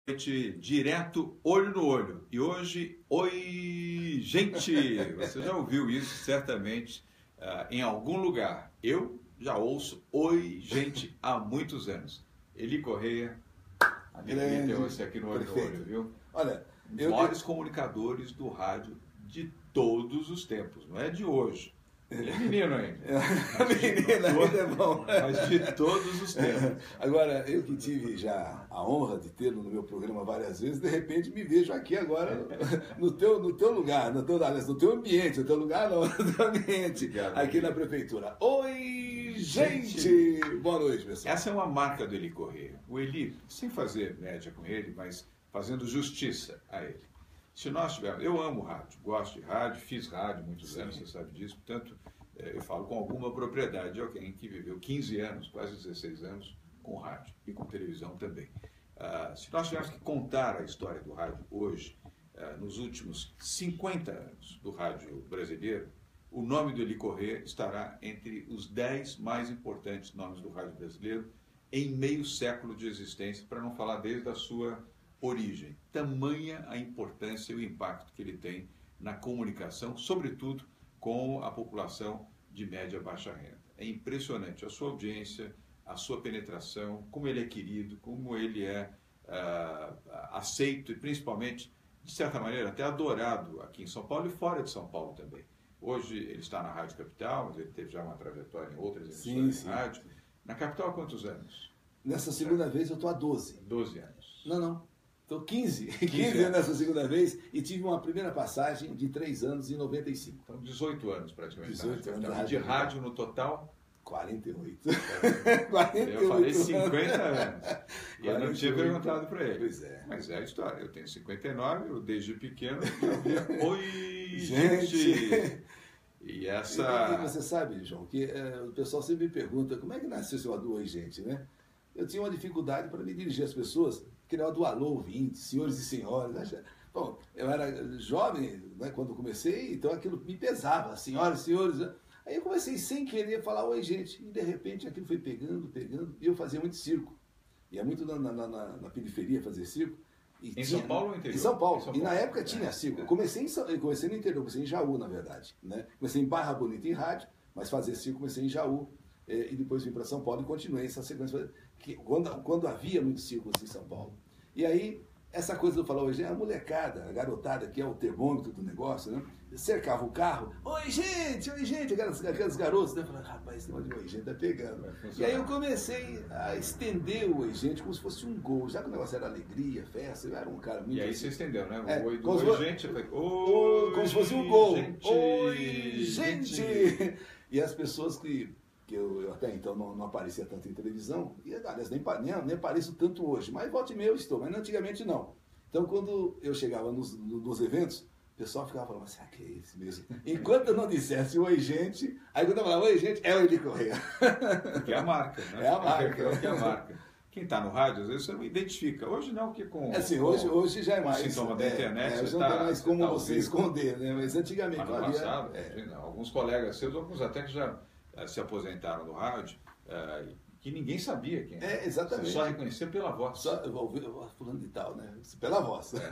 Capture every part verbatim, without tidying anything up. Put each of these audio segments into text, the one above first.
Noite direto, olho no olho. E hoje, oi, gente! Você já ouviu isso certamente uh, em algum lugar. Eu já ouço oi, gente, há muitos anos. Eli Correia, amigo meu, esse aqui no olho no olho, viu? Olha, um dos eu, maiores eu... comunicadores do rádio de todos os tempos, não é de hoje. Ele é menino ainda. Menino ainda é bom. Mas de todos os tempos. Agora, eu que tive já a honra de tê-lo no meu programa várias vezes, de repente me vejo aqui agora no teu, no teu lugar, no teu, no teu ambiente, no teu lugar não, no teu ambiente, Obrigado, aqui na prefeitura. Oi, gente! gente! Boa noite, pessoal. Essa é uma marca do Eli Correia. O Eli, sem fazer média com ele, mas fazendo justiça a ele. Se nós tivermos, eu amo rádio, gosto de rádio, fiz rádio muitos Sim. anos, você sabe disso, portanto, eu falo com alguma propriedade de alguém que viveu quinze anos, quase dezesseis anos, com rádio e com televisão também. Uh, se nós tivermos que contar a história do rádio hoje, uh, nos últimos cinquenta anos do rádio brasileiro, o nome do Eli Correia estará entre os dez mais importantes nomes do rádio brasileiro em meio século de existência, para não falar desde a sua origem. Tamanha a importância e o impacto que ele tem na comunicação, sobretudo com a população de média e baixa renda. É impressionante a sua audiência, a sua penetração, como ele é querido, como ele é uh, aceito e principalmente, de certa maneira, até adorado aqui em São Paulo e fora de São Paulo também. Hoje ele está na Rádio Capital, mas ele teve já uma trajetória em outras emissoras de rádio. Na Capital há quantos anos? Nessa segunda é. vez eu estou há doze. doze anos. Não, não. Estou quinze, quinze anos nessa segunda vez e tive uma primeira passagem de três anos em noventa e cinco. Então, dezoito anos praticamente. dezoito anos. Então, de rádio no total? quarenta e oito. quarenta e oito eu falei cinquenta anos. E eu não tinha perguntado para ele. Pois é. Mas é a história. Eu tenho cinquenta e nove, eu desde pequeno eu ouvia, oi, gente! E essa... E, e você sabe, João, que é, o pessoal sempre me pergunta como é que nasceu esse Oi, gente, né? Eu tinha uma dificuldade para me dirigir às pessoas, que era do alô, ouvinte, senhores e senhoras. Bom, eu era jovem, né, quando comecei, então aquilo me pesava, senhoras e senhores. Né? Aí eu comecei sem querer falar oi, gente, e de repente aquilo foi pegando, pegando, e eu fazia muito circo. Ia muito na, na, na, na periferia fazer circo. E em tinha, São Paulo ou interior? Em São Paulo. Em São Paulo. E na época é, tinha circo. É. Eu comecei, em, eu comecei no interior, comecei em Jaú, na verdade. Né? Comecei em Barra Bonita em rádio, mas fazer circo comecei em Jaú. E depois vim para São Paulo e continuei essa sequência, que, quando, quando havia muitos círculos em São Paulo. E aí, essa coisa do falar hoje, a molecada, a garotada, que é o termômetro do negócio, né? Cercava o carro, oi gente, oi gente, aquelas, aquelas garotas, né? Falando, rapaz, esse negócio de oi gente tá pegando. E aí eu comecei a estender o oi gente como se fosse um gol, já que o negócio era alegria, festa, eu era um cara muito... E aí assim. você estendeu, né? O é, oi do oi for... gente, eu falei, oi, como se fosse um gol. Gente, oi gente. gente. E as pessoas que... que eu, eu até então não, não aparecia tanto em televisão, e aliás, nem, nem, nem apareço tanto hoje, mas volta e meia eu estou, mas antigamente não. Então, quando eu chegava nos, nos eventos, o pessoal ficava falando, será que é esse mesmo? Enquanto eu não dissesse oi, gente, aí quando eu falava oi, gente, é o Eli Correia. Porque é a marca, né? É a marca. É, é a marca. Quem está no rádio, às vezes você não identifica. Hoje não, que com... É assim, hoje, com, hoje já é mais... sintoma da é, internet, é, você hoje não tá, tem mais como tá você esconder, né? Mas antigamente... Ano havia, passado, é. alguns colegas seus, alguns até que já uh, se aposentaram do rádio, uh, que ninguém sabia quem era. É, exatamente. Você só reconhecia pela voz. Só, eu vou ouvir, fulano de tal, né? Pela voz. É.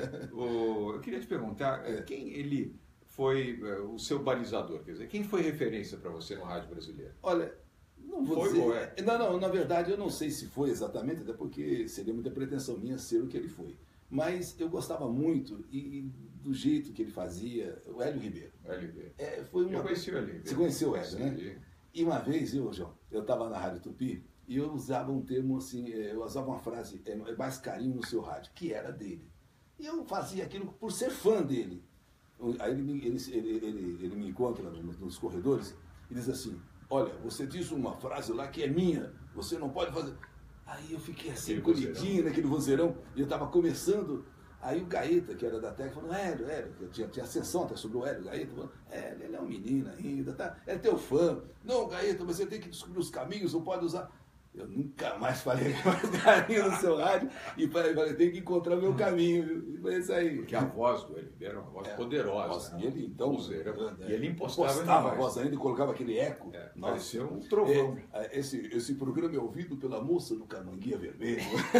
O, eu queria te perguntar, é. quem ele foi uh, o seu balizador? Quer dizer, quem foi referência para você no rádio brasileiro? Olha, não vou foi, dizer... É? Não, não, na verdade eu não sei se foi exatamente, até porque seria muita pretensão minha ser o que ele foi. Mas eu gostava muito e, e do jeito que ele fazia, o Hélio Ribeiro. Hélio Ribeiro. É, foi uma... Eu conheci o Hélio Ribeiro. Você conheceu o Hélio, né? E uma vez, eu, João, eu estava na Rádio Tupi e eu usava um termo assim, eu usava uma frase, é mais carinho no seu rádio, que era dele. E eu fazia aquilo por ser fã dele. Aí ele, ele, ele, ele, ele me encontra nos corredores e diz assim, olha, você diz uma frase lá que é minha, você não pode fazer... Aí eu fiquei assim, colidinho naquele vozeirão, e eu estava começando... Aí o Gaeta, que era da técnica, falou, Hélio, Hélio, que tinha, tinha ascensão até sobre o Hélio, Gaeta, falou, Hélio, ele é um menino ainda, tá? É teu fã. Não, Gaeta, você tem que descobrir os caminhos, não pode usar. Eu nunca mais falei mais carinho no seu rádio e falei, falei, tem que encontrar o meu caminho, viu? E foi isso aí. Porque a voz do Hélio Ribeiro é uma voz é, poderosa. Nossa, né? E ele, então, Useira, é, e ele impostava, impostava a voz ainda e colocava aquele eco. É, Nossa, parecia um trovão. É, esse, esse programa é ouvido pela moça do Camanguia Vermelho.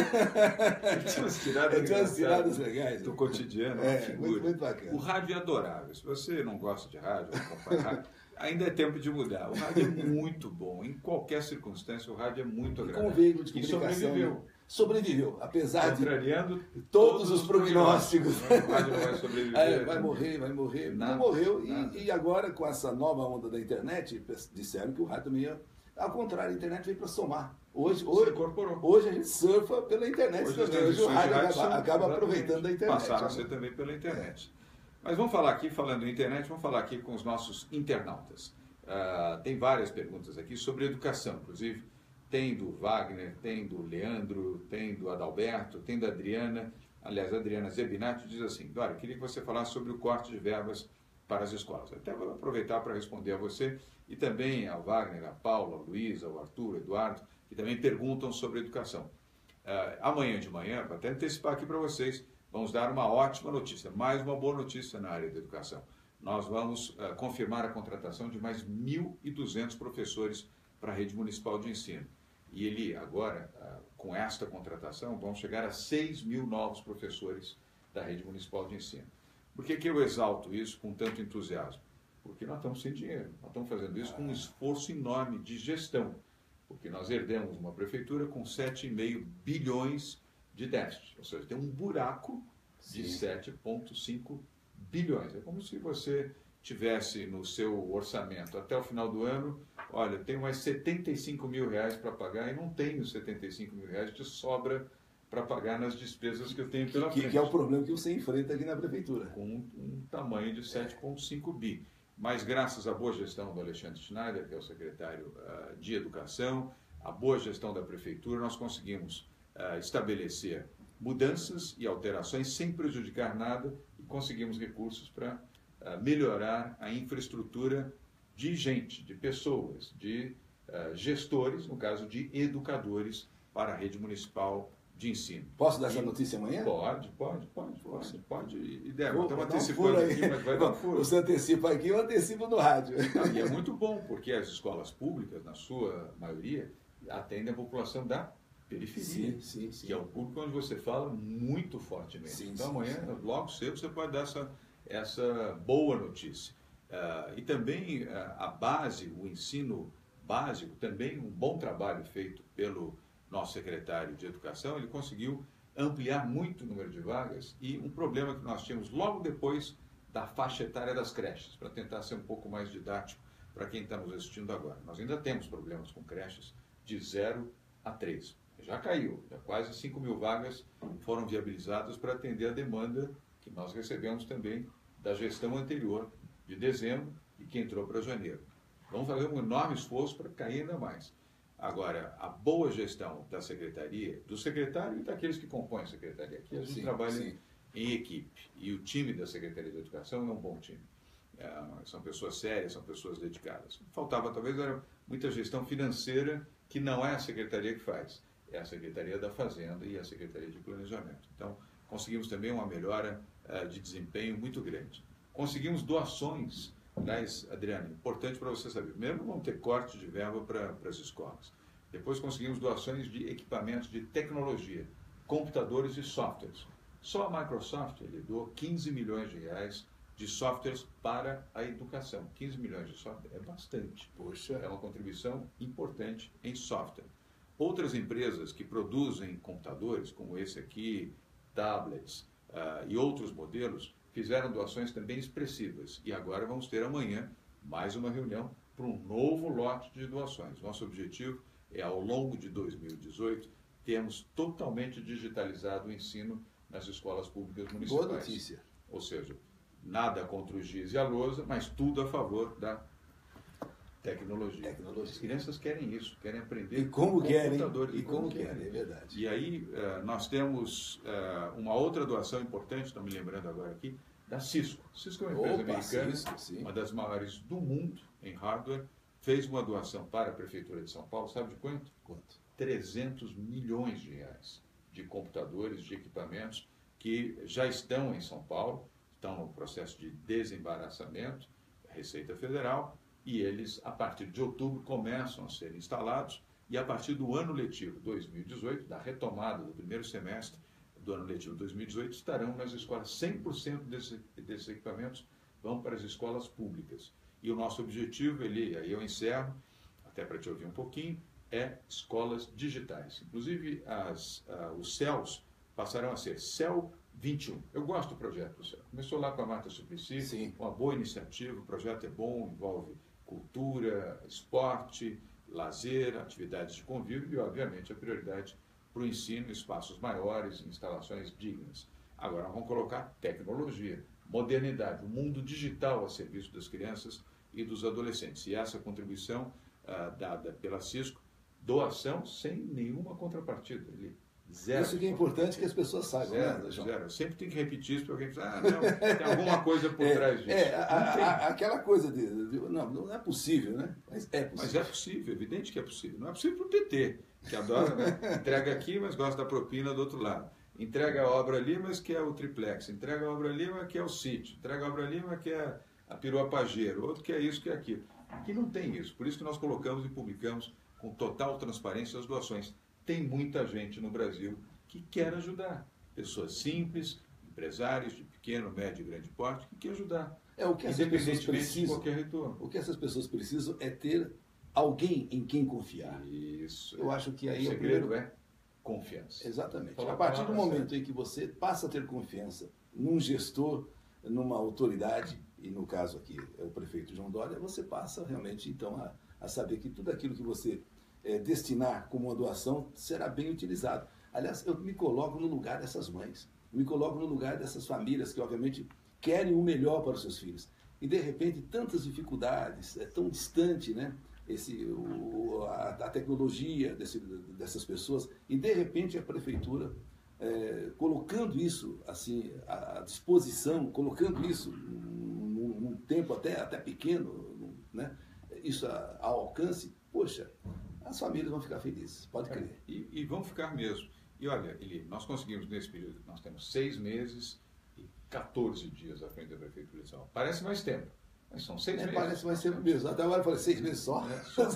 Ele tinha umas tiradas, tinha umas tiradas legais. Do cotidiano, é, figura. Muito, muito bacana. O rádio é adorável. Se você não gosta de rádio, não acompanha rádio, ainda é tempo de mudar. O rádio é muito bom. Em qualquer circunstância, o rádio é muito agradável. Com veículo de e comunicação. sobreviveu. Sobreviveu, apesar Contrariando de todos os prognósticos. O rádio não vai sobreviver. É, vai morrer, vai morrer. Nada, não morreu. nada. E, e agora, com essa nova onda da internet, disseram que o rádio também ia... Ao contrário, a internet veio para somar. Hoje, hoje, hoje a gente surfa pela internet hoje também. Hoje o rádio acaba, são, acaba aproveitando da internet. Passaram a ser também pela internet. É. Mas vamos falar aqui, falando em internet, vamos falar aqui com os nossos internautas. Uh, tem várias perguntas aqui sobre educação, inclusive tem do Wagner, tem do Leandro, tem do Adalberto, tem da Adriana. Aliás, a Adriana Zebinati diz assim: Dora, queria que você falasse sobre o corte de verbas para as escolas. Até vou aproveitar para responder a você e também ao Wagner, a Paula, a Luísa, ao Arthur, ao Eduardo, que também perguntam sobre educação. Uh, amanhã de manhã, para até antecipar aqui para vocês, vamos dar uma ótima notícia, mais uma boa notícia na área da educação. Nós vamos uh, confirmar a contratação de mais mil e duzentos professores para a rede municipal de ensino. E ele agora, uh, com esta contratação, vão chegar a seis mil novos professores da rede municipal de ensino. Por que que eu exalto isso com tanto entusiasmo? Porque nós estamos sem dinheiro, nós estamos fazendo isso com um esforço enorme de gestão, porque nós herdamos uma prefeitura com sete vírgula cinco bilhões de déficit, ou seja, tem um buraco de sete vírgula cinco bilhões. É como se você tivesse no seu orçamento até o final do ano, olha, tenho mais setenta e cinco mil reais para pagar e não tenho setenta e cinco mil reais de sobra para pagar nas despesas que eu tenho pela que, frente. Que é o problema que você enfrenta aqui na prefeitura. Com um, um tamanho de sete vírgula cinco bi. Mas graças à boa gestão do Alexandre Schneider, que é o secretário uh, de Educação, a boa gestão da prefeitura, nós conseguimos uh, estabelecer mudanças e alterações sem prejudicar nada e conseguimos recursos para uh, melhorar a infraestrutura de gente, de pessoas, de uh, gestores, no caso de educadores, para a rede municipal de ensino. Posso dar essa notícia amanhã? Pode, pode, pode, pode, pode. E deve. Vou, Estamos vou antecipando um aqui, mas vai dar um furo. Você antecipa aqui, eu antecipo no rádio. Ah, e é muito bom, porque as escolas públicas, na sua maioria, atendem a população da periferia, sim, sim, sim. que é o público onde você fala muito fortemente. Sim, então sim, amanhã, sim. logo cedo, você pode dar essa, essa boa notícia. Uh, e também uh, a base, o ensino básico, também um bom trabalho feito pelo nosso secretário de Educação, ele conseguiu ampliar muito o número de vagas e um problema que nós tínhamos logo depois da faixa etária das creches, para tentar ser um pouco mais didático para quem está nos assistindo agora. Nós ainda temos problemas com creches de zero a três. Já caiu, já quase cinco mil vagas foram viabilizadas para atender a demanda que nós recebemos também da gestão anterior, de dezembro, e que entrou para janeiro. Vamos fazer um enorme esforço para cair ainda mais. Agora, a boa gestão da secretaria, do secretário e daqueles que compõem a secretaria. Aqui a gente sim, trabalha sim. em equipe. E o time da Secretaria de Educação é um bom time. É, são pessoas sérias, são pessoas dedicadas. Faltava, talvez, era muita gestão financeira, que não é a secretaria que faz. É a Secretaria da Fazenda e a Secretaria de Planejamento. Então, conseguimos também uma melhora uh, de desempenho muito grande. Conseguimos doações. Aliás, Adriana, importante para você saber. Primeiro, vamos ter corte de verba para as escolas. Depois, conseguimos doações de equipamentos de tecnologia, computadores e softwares. Só a Microsoft ele doou quinze milhões de reais de softwares para a educação. quinze milhões de software é bastante. Poxa. É uma contribuição importante em software. Outras empresas que produzem computadores, como esse aqui, tablets uh, e outros modelos, fizeram doações também expressivas. E agora vamos ter amanhã mais uma reunião para um novo lote de doações. Nosso objetivo é, ao longo de dois mil e dezoito, termos totalmente digitalizado o ensino nas escolas públicas municipais. Boa notícia. Ou seja, nada contra o giz e a lousa, mas tudo a favor da tecnologia. tecnologia. As crianças querem isso, querem aprender e como com querem, computadores. E como querem, é verdade. E aí uh, nós temos uh, uma outra doação importante, estou me lembrando agora aqui, da Cisco. Cisco é uma empresa Opa, americana, Cisco, sim. uma das maiores do mundo em hardware, fez uma doação para a Prefeitura de São Paulo, sabe de quanto? Quanto? trezentos milhões de reais de computadores, de equipamentos que já estão em São Paulo, estão no processo de desembaraçamento, Receita Federal, e eles, a partir de outubro, começam a ser instalados, e a partir do ano letivo dois mil e dezoito, da retomada do primeiro semestre do ano letivo dois mil e dezoito, estarão nas escolas. cem por cento desses, desses equipamentos vão para as escolas públicas. E o nosso objetivo, ele, aí eu encerro, até para te ouvir um pouquinho, é escolas digitais. Inclusive, as, uh, os C E Ls passarão a ser C E L vinte e um. Eu gosto do projeto do C E L. Começou lá com a Marta Suplicy, Sim. uma boa iniciativa, o projeto é bom, envolve cultura, esporte, lazer, atividades de convívio e, obviamente, a prioridade para o ensino, espaços maiores, instalações dignas. Agora, vamos colocar tecnologia, modernidade, o mundo digital a serviço das crianças e dos adolescentes. E essa contribuição uh, dada pela Cisco, doação sem nenhuma contrapartida. Ele, zero. Isso que é importante que as pessoas saibam, zero, né, João? zero. Sempre tem que repetir isso para alguém pensar, ah, não, tem alguma coisa por é, trás disso. É, a, a, aquela coisa de, de, não, não é possível, né? Mas é possível. Mas é possível, evidente que é possível. Não é possível para o P T, que adora, né? Entrega aqui, mas gosta da propina do outro lado. Entrega a obra ali, mas quer o triplex. Entrega a obra ali, mas quer o sítio. Entrega a obra ali, mas quer a perua pajeiro. Outro quer isso, quer aquilo. Aqui não tem isso. Por isso que nós colocamos e publicamos com total transparência as doações. Tem muita gente no Brasil que quer ajudar. Pessoas simples, empresários de pequeno, médio e grande porte, que quer ajudar. É o que essas pessoas precisam. De qualquer retorno. O que essas pessoas precisam é ter alguém em quem confiar. Isso. Eu acho que aí o segredo é confiança. Exatamente. Fala a partir do momento certo. em que você passa a ter confiança num gestor, numa autoridade, e no caso aqui é o prefeito João Dória, você passa realmente então a, a saber que tudo aquilo que você é, destinar como uma doação será bem utilizado. Aliás, eu me coloco no lugar dessas mães, me coloco no lugar dessas famílias que obviamente querem o melhor para os seus filhos. E de repente tantas dificuldades, é tão distante, né? Esse, o, a, a tecnologia desse, dessas pessoas, e de repente a prefeitura é, colocando isso assim à disposição, colocando isso num, num tempo até, até pequeno, né? Isso a, ao alcance, poxa, as famílias vão ficar felizes, pode crer. É, e, e vão ficar mesmo. E olha, Eli, nós conseguimos nesse período, nós temos seis meses e quatorze dias à frente da Prefeitura de São Paulo. Parece mais tempo. Mas são seis é, meses. Parece mais tempo mesmo. Até agora eu falei seis meses só. É, só.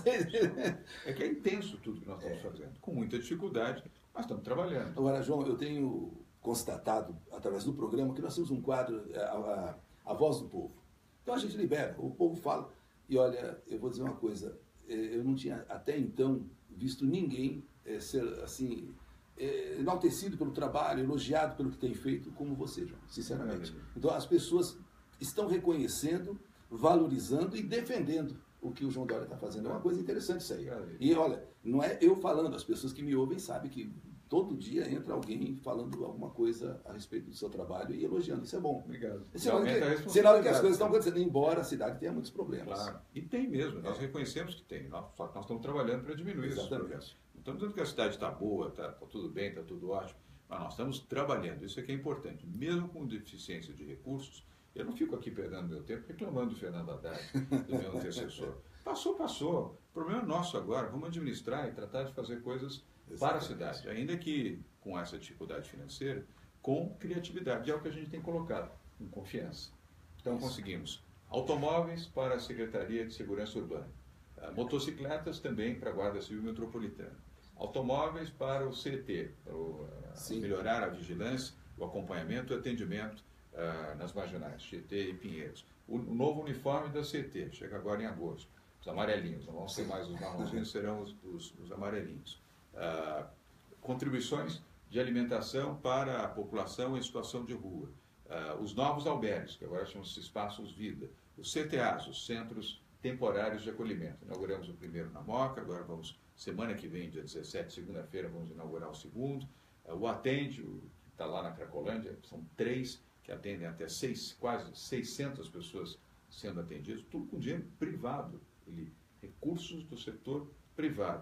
É que é intenso tudo que nós estamos é. fazendo. Com muita dificuldade, mas estamos trabalhando. Agora, João, eu tenho constatado, através do programa, que nós temos um quadro, a, a, a voz do povo. Então a gente libera, o povo fala. E olha, eu vou dizer uma coisa, eu não tinha até então visto ninguém é, ser assim, é, enaltecido pelo trabalho, elogiado pelo que tem feito, como você, João, sinceramente. Então as pessoas estão reconhecendo, valorizando e defendendo o que o João Dória está fazendo. É uma coisa interessante isso aí. E olha, não é eu falando, as pessoas que me ouvem sabem que todo dia entra alguém falando alguma coisa a respeito do seu trabalho e elogiando. Isso é bom. Obrigado. Sinal que, sinal que as coisas estão acontecendo, embora a cidade tenha muitos problemas. Claro. E tem mesmo, nós é. reconhecemos que tem. Nós, só que nós estamos trabalhando para diminuir esses problemas. Não estamos dizendo que a cidade está boa, está tá tudo bem, está tudo ótimo, mas nós estamos trabalhando. Isso é que é importante. Mesmo com deficiência de recursos, eu não fico aqui perdendo meu tempo reclamando do Fernando Haddad, do meu antecessor. Passou, passou. O problema é nosso agora. Vamos administrar e tratar de fazer coisas Exatamente. Para a cidade. Ainda que com essa dificuldade financeira, com criatividade. É o que a gente tem colocado, com confiança. Então Isso. conseguimos automóveis para a Secretaria de Segurança Urbana. Uh, motocicletas também para a Guarda Civil Metropolitana. Automóveis para o C T, para o, uh, melhorar a vigilância, o acompanhamento e o atendimento Uh, nas marginais, G T e Pinheiros. O, o novo uniforme da C T, chega agora em agosto. Os amarelinhos, não vão ser mais os marronzinhos, serão os, os, os amarelinhos. Uh, contribuições de alimentação para a população em situação de rua. Uh, os novos albergues, que agora chamam-se Espaços Vida. Os C T As, os Centros Temporários de Acolhimento. Inauguramos o primeiro na Moca, agora vamos, semana que vem, dia dezessete, segunda-feira, vamos inaugurar o segundo. Uh, o Atende, que está lá na Cracolândia, são três que atendem até seis, quase seiscentas pessoas sendo atendidas, tudo com dinheiro privado, ele, recursos do setor privado.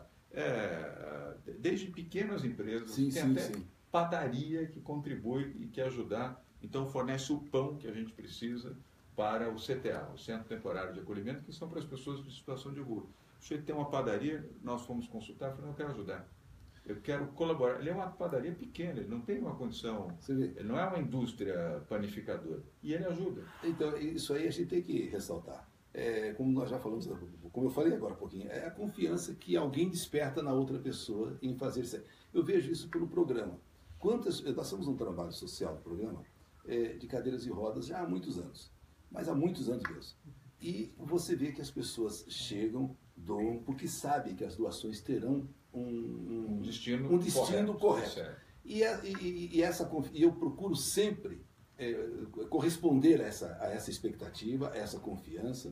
É, desde pequenas empresas, sim, tem sim, até sim. padaria que contribui e quer ajudar, então fornece o pão que a gente precisa para o C T A, o Centro Temporário de Acolhimento, que são para as pessoas de situação de rua. Se ele tem uma padaria, nós fomos consultar, falamos, eu quero ajudar. eu quero colaborar. Ele é uma padaria pequena, ele não tem uma condição, Você vê? ele não é uma indústria panificadora. E ele ajuda. Então, isso aí a gente tem que ressaltar. É, como nós já falamos, como eu falei agora um pouquinho, é a confiança que alguém desperta na outra pessoa em fazer isso aí. Eu vejo isso pelo programa. Quantas, nós temos um trabalho social no programa é, de cadeiras e rodas já há muitos anos, mas há muitos anos mesmo. E você vê que as pessoas chegam, doam, porque sabem que as doações terão um, um, Um destino um destino correto. correto. E, a- e- e essa, confi- e eu procuro sempre é, corresponder a essa, a essa expectativa, a essa confiança,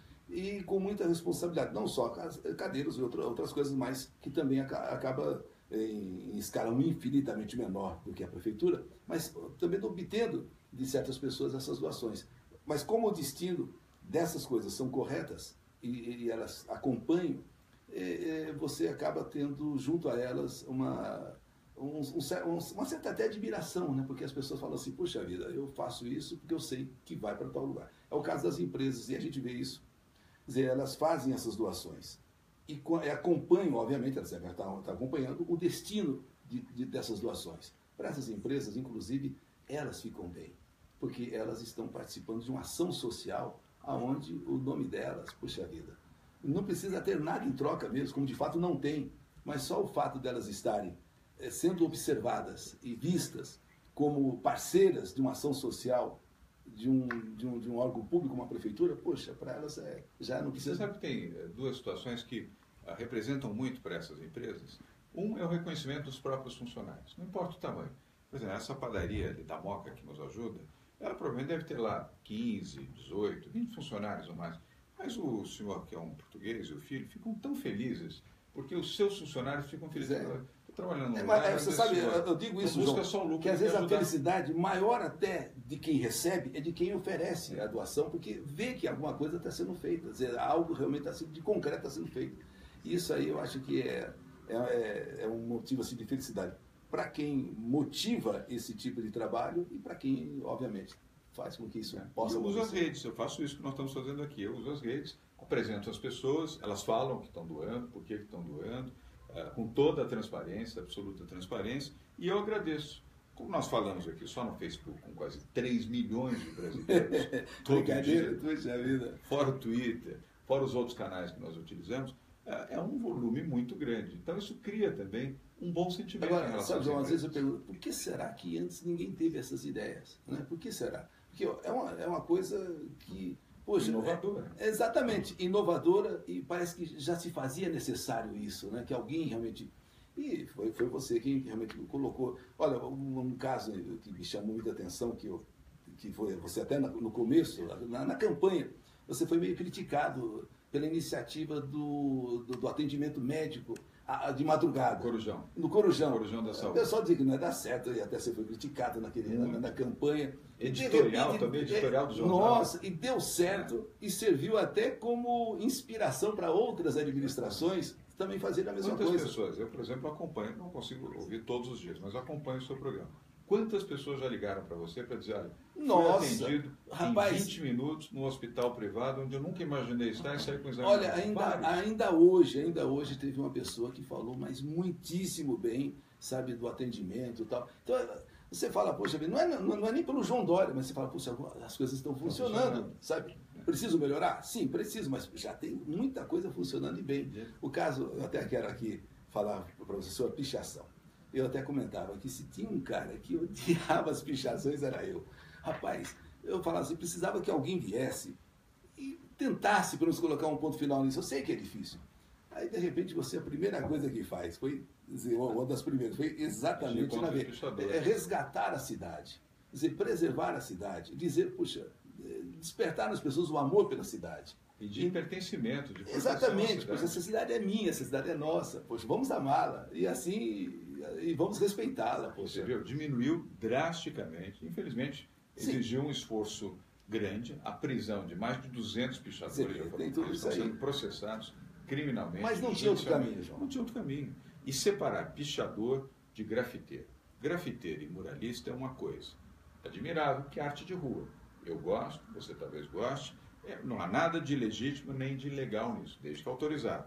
e com muita responsabilidade, não só cas- cadeiras e outra- outras coisas, mas que também aca- acaba em, em escala infinitamente menor do que a prefeitura, mas também obtendo de certas pessoas essas doações. Mas como o destino dessas coisas são corretas e, e elas acompanham, é, é, você acaba tendo junto a elas uma, um, um cer- um- uma certa até admiração, né? Porque as pessoas falam assim, puxa vida, eu faço isso porque eu sei que vai para tal lugar. É o caso das empresas, e a gente vê isso. Quer dizer, elas fazem essas doações e co- e acompanham, obviamente, elas devem estar, estar acompanhando o destino de, de- dessas doações. Para essas empresas, inclusive, elas ficam bem, porque elas estão participando de uma ação social aonde o nome delas, puxa vida, não precisa ter nada em troca mesmo, como de fato não tem, mas só o fato delas estarem eh, sendo observadas e vistas como parceiras de uma ação social de um, de um, de um órgão público, uma prefeitura, poxa, para elas é, já não Você precisa... sabe que tem eh, duas situações que ah, representam muito para essas empresas. Um é o reconhecimento dos próprios funcionários, não importa o tamanho. Por exemplo, essa padaria ali da Moca que nos ajuda, ela provavelmente deve ter lá quinze, dezoito, vinte funcionários ou mais. Mas o senhor, que é um português, e o filho, ficam tão felizes, porque os seus funcionários ficam felizes. É. Estou trabalhando no É, lugar, mas, você onde sabe, esse senhor eu, eu digo isso, não busca João, só o lucro, que às quer vezes a ajudar. felicidade maior até de quem recebe é de quem oferece a doação, porque vê que alguma coisa está sendo feita, quer dizer, algo realmente está sendo, de concreto está sendo feito. Isso aí eu acho que é, é, é, é um motivo assim, de felicidade para quem motiva esse tipo de trabalho e para quem, obviamente, faz com que isso possa Eu uso as acontecer. redes, eu faço isso que nós estamos fazendo aqui. Eu uso as redes, apresento as pessoas, elas falam que estão doando, por que que estão doando, eh, com toda a transparência, absoluta transparência, e eu agradeço. Como nós falamos aqui só no Facebook, com quase três milhões de brasileiros, todo Brincadeira, dia, puxa vida. fora o Twitter, fora os outros canais que nós utilizamos, é é um volume muito grande. Então isso cria também um bom sentimento em Agora, relação sabe, às João, às vezes eu empresas. pergunto, por que será que antes ninguém teve essas ideias? Né? Por que será? Porque ó, é uma, é uma coisa que, poxa... Inovadora. É, exatamente, inovadora, e parece que já se fazia necessário isso, né? Que alguém realmente... E foi, foi você quem realmente colocou... Olha, um, um caso que me chamou muita atenção, que, eu, que foi você até na- no começo, na, na campanha, você foi meio criticado pela iniciativa do, do, do atendimento médico a- a- de madrugada. Corujão. No Corujão. Corujão da O Saúde. pessoal diz que não ia dar certo, e até você foi criticado naquele, na, na campanha. Editorial De repente, também, editorial do é, jornal. Nossa, e deu certo, e serviu até como inspiração para outras administrações também fazerem a mesma Quantas coisa. pessoas, eu por exemplo acompanho, não consigo ouvir todos os dias, mas acompanho o seu programa. Quantas pessoas já ligaram para você para dizer, olha, Nossa, fui atendido rapaz. em vinte minutos no hospital privado, onde eu nunca imaginei estar e sair com exame. Olha, médico. ainda, Vários. ainda hoje, ainda hoje teve uma pessoa que falou, mas muitíssimo bem, sabe, do atendimento e tal. Então, você fala, poxa, não é, não, não é nem pelo João Dória, mas você fala, poxa, as coisas estão funcionando, funcionando. sabe? Preciso melhorar? Sim, preciso, mas já tem muita coisa funcionando e bem. O caso, eu até quero aqui falar para você sobre a pichação. Eu até comentava que se tinha um cara que odiava as pichações, era eu. Rapaz, eu falava assim, precisava que alguém viesse e tentasse para nos colocar um ponto final nisso. Eu sei que é difícil. Aí, de repente, você, a primeira coisa que faz, foi, dizer, uma das primeiras, foi exatamente Contra na os vez, pichadores. é resgatar a cidade, dizer, preservar a cidade, dizer, puxa, despertar nas pessoas o amor pela cidade. E de pertencimento, de proteção à Exatamente, cidade. pois essa cidade é minha, essa cidade é nossa, poxa, vamos amá-la e assim, e vamos respeitá-la, Você poxa. viu? Diminuiu drasticamente. Infelizmente, Sim. exigiu um esforço grande. A prisão de mais de duzentos pichadores Você vê, já foram tem tudo eles isso estão aí. sendo processados criminalmente. Mas não tinha outro judicialmente. caminho, João. Não tinha outro caminho. E separar pichador de grafiteiro. Grafiteiro e muralista é uma coisa admirável, que é arte de rua. Eu gosto, você talvez goste. É, não há nada de legítimo nem de ilegal nisso, desde que autorizado.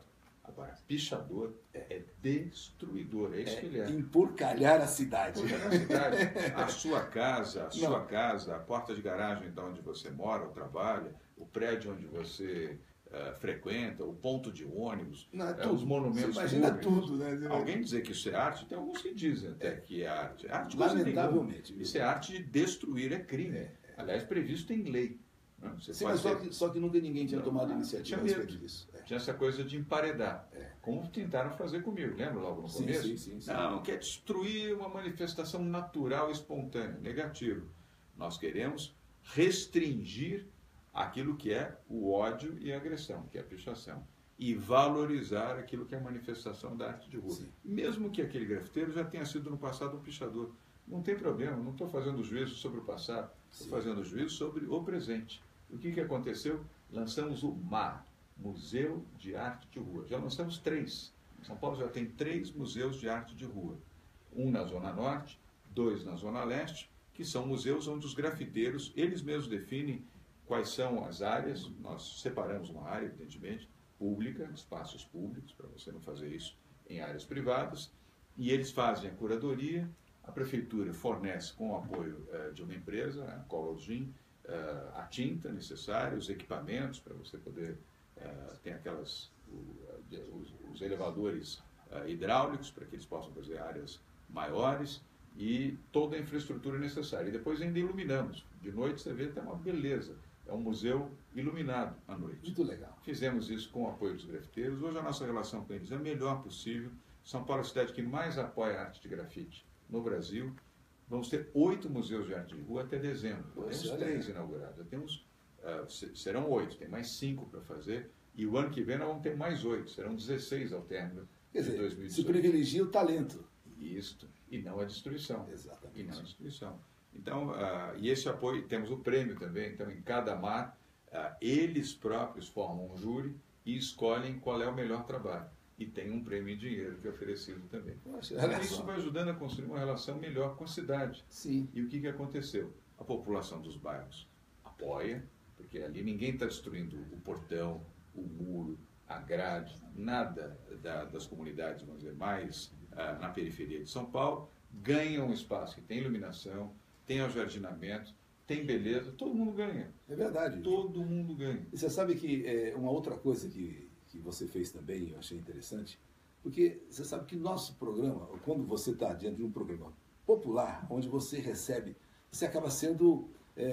Agora, pichador é destruidor, é isso É que ele é. empurcalhar a cidade. Empurcalhar a cidade. A sua casa, a sua Não. casa, a porta de garagem de onde você mora ou trabalha, o prédio onde você uh, frequenta, o ponto de ônibus, Não, é uh, os monumentos você imagina públicos. tudo, né? Alguém dizer que isso é arte, tem alguns que dizem até é. que é arte. É arte Lamentavelmente. Isso é arte de destruir, é crime. É. Aliás, previsto em lei. Você Sim, mas só que, só que nunca ninguém tinha não, tomado iniciativa a respeito disso. É. Tinha essa coisa de emparedar, é. como tentaram fazer comigo, lembra logo no sim, começo? Sim, sim, sim. Não, quer destruir uma manifestação natural, espontânea. Negativo. Nós queremos restringir aquilo que é o ódio e a agressão, que é a pichação, e valorizar aquilo que é a manifestação da arte de rua. Sim. Mesmo que aquele grafiteiro já tenha sido no passado um pichador. Não tem problema, não estou fazendo juízo sobre o passado, estou fazendo juízo sobre o presente. O que, que aconteceu? Lançamos o M A R, Museu de Arte de Rua. Já lançamos três. São Paulo já tem três museus de arte de rua. Um na Zona Norte, dois na Zona Leste, que são museus onde os grafiteiros, eles mesmos definem quais são as áreas. Nós separamos uma área, evidentemente, pública, espaços públicos, para você não fazer isso em áreas privadas, e eles fazem a curadoria. A prefeitura fornece, com o apoio uh, de uma empresa, a Color Gin, uh, a tinta necessária, os equipamentos para você poder... Uh, tem aquelas... Uh, os, os elevadores uh, hidráulicos para que eles possam fazer áreas maiores e toda a infraestrutura necessária. E depois ainda iluminamos. De noite você vê até uma beleza. É um museu iluminado à noite. Muito legal. Fizemos isso com o apoio dos grafiteiros. Hoje a nossa relação com eles é a melhor possível. São Paulo é a cidade que mais apoia a arte de grafite no Brasil. Vamos ter oito museus de arte de rua até dezembro. Pois temos três é. inaugurados. Já temos, uh, serão oito, tem mais cinco para fazer. E o ano que vem nós vamos ter mais oito, serão dezesseis ao término Quer de dizer, dois mil e dezoito. Se privilegia o talento. Isso, e não a destruição. Exatamente. E não a destruição. Então, uh, e esse apoio, temos o prêmio também, então em cada M A R, uh, eles próprios formam um júri e escolhem qual é o melhor trabalho. E tem um prêmio em dinheiro que é oferecido também. Poxa, então, isso vai ajudando a construir uma relação melhor com a cidade. Sim. E o que, que aconteceu? A população dos bairros apoia, porque ali ninguém está destruindo o portão, o muro, a grade, nada da, das comunidades, vamos dizer, mais ah, na periferia de São Paulo, ganha um espaço que tem iluminação, tem ajardinamento, tem beleza, todo mundo ganha. É verdade. Todo mundo ganha. E você sabe que é, uma outra coisa que, que você fez também, eu achei interessante, porque você sabe que nosso programa, quando você está diante de um programa popular, onde você recebe, você acaba sendo,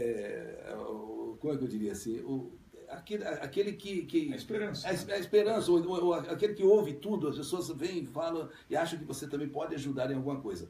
é, como é que eu diria assim, o, aquele, aquele que, que... A esperança. A, a esperança, ou, ou, ou aquele que ouve tudo, as pessoas vêm e falam e acham que você também pode ajudar em alguma coisa.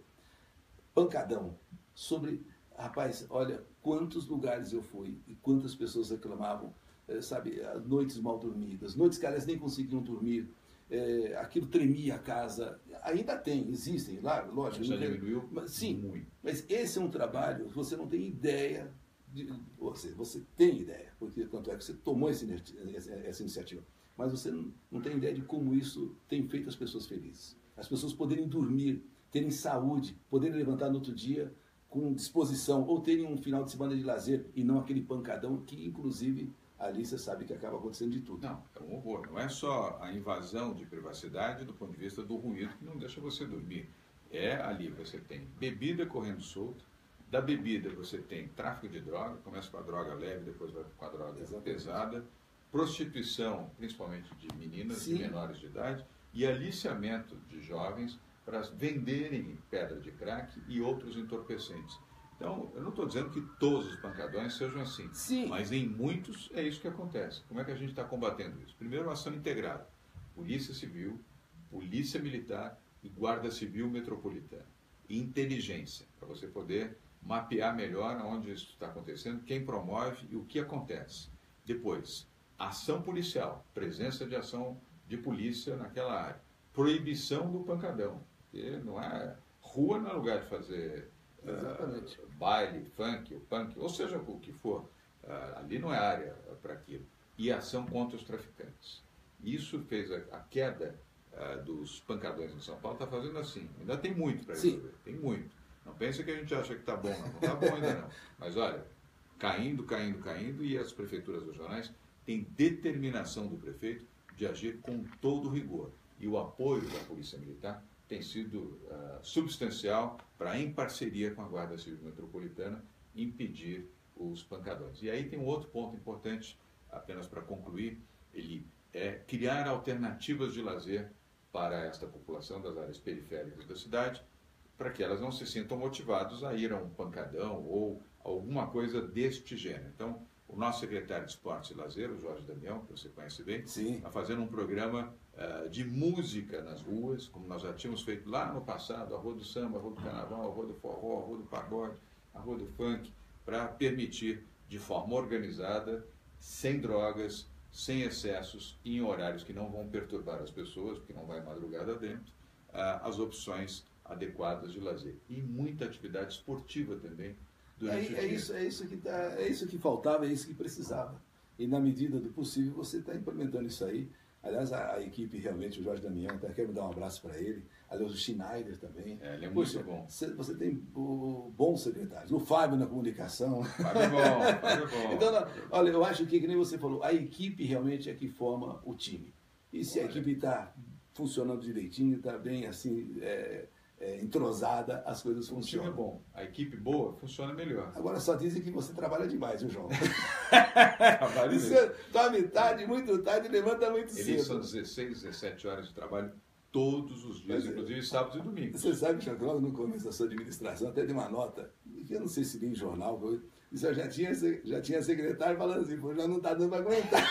Pancadão, sobre... Rapaz, olha, quantos lugares eu fui e quantas pessoas reclamavam, é, sabe, noites mal dormidas, noites que elas nem conseguiam dormir, é, aquilo tremia a casa. Ainda tem, existem, lá, lógico. Já diminuiu? Mas, sim, muito. Mas esse é um trabalho, você não tem ideia, de, você, você tem ideia, porque tanto é que você tomou esse, essa iniciativa, mas você não, não tem ideia de como isso tem feito as pessoas felizes. As pessoas poderem dormir, terem saúde, poderem levantar no outro dia com disposição, ou terem um final de semana de lazer e não aquele pancadão que, inclusive, ali você sabe que acaba acontecendo de tudo. Não, é um horror. Não é só a invasão de privacidade do ponto de vista do ruído que não deixa você dormir. É ali, você tem bebida correndo solta, da bebida você tem tráfico de droga, começa com a droga leve, depois vai com a droga Exatamente. pesada, prostituição, principalmente de meninas, Sim. de menores de idade, e aliciamento de jovens para venderem pedra de crack e outros entorpecentes. Então, eu não estou dizendo que todos os pancadões sejam assim, Sim. mas em muitos é isso que acontece. Como é que a gente está combatendo isso? Primeiro, uma ação integrada. Polícia Civil, Polícia Militar e Guarda Civil Metropolitana. E inteligência, para você poder mapear melhor onde isso está acontecendo, quem promove e o que acontece. Depois, ação policial, presença de ação de polícia naquela área. Proibição do pancadão. Porque não é, rua não é lugar de fazer uh, baile, funk, ou punk, ou seja o que for. Uh, ali não é área para aquilo. E ação contra os traficantes. Isso fez a, a queda uh, dos pancadões em São Paulo, está fazendo assim. Ainda tem muito para resolver, tem muito. Não pense que a gente acha que está bom, não está bom ainda não. Mas olha, caindo, caindo, caindo, e as prefeituras regionais têm determinação do prefeito de agir com todo rigor. E o apoio da Polícia Militar tem sido uh, substancial para, em parceria com a Guarda Civil Metropolitana, impedir os pancadões. E aí tem um outro ponto importante, apenas para concluir, ele é criar alternativas de lazer para esta população das áreas periféricas da cidade, para que elas não se sintam motivadas a ir a um pancadão ou alguma coisa deste gênero. Então, o nosso secretário de Esportes e Lazer, o Jorge Damião, que você conhece bem, está fazendo um programa uh, de música nas ruas, como nós já tínhamos feito lá no passado, a Rua do Samba, a Rua do Carnaval, a Rua do Forró, a Rua do Pagode, a Rua do Funk, para permitir, de forma organizada, sem drogas, sem excessos e em horários que não vão perturbar as pessoas, porque não vai madrugada dentro, uh, as opções adequadas de lazer. E muita atividade esportiva também durante é, o é dia. Isso, é, isso que tá, é isso que faltava, é isso que precisava. E na medida do possível você está implementando isso aí. Aliás, a, a equipe realmente, o Jorge Damião, até quero dar um abraço para ele. Aliás, o Schneider também. É, ele é Poxa, muito bom. Você, você tem o, bons secretários. O Fábio na comunicação. Fábio é bom, Fábio é bom. Então, não, olha, eu acho que, que nem você falou, a equipe realmente é que forma o time. E se olha, a equipe está funcionando direitinho, está bem assim... É, É, entrosada, as coisas funcionam. O time é bom, a equipe boa funciona melhor. Agora só dizem que você trabalha demais, viu, João? Trabalho você dorme tarde, muito tarde, levanta muito cedo. cedo. Eles são dezesseis, dezessete horas de trabalho todos os dias, mas, inclusive sábados e domingos. Você sabe, João, logo no começo da sua administração, até de uma nota, que eu não sei se li em jornal, isso já tinha, já tinha secretário falando assim, pô, já não está dando para aguentar.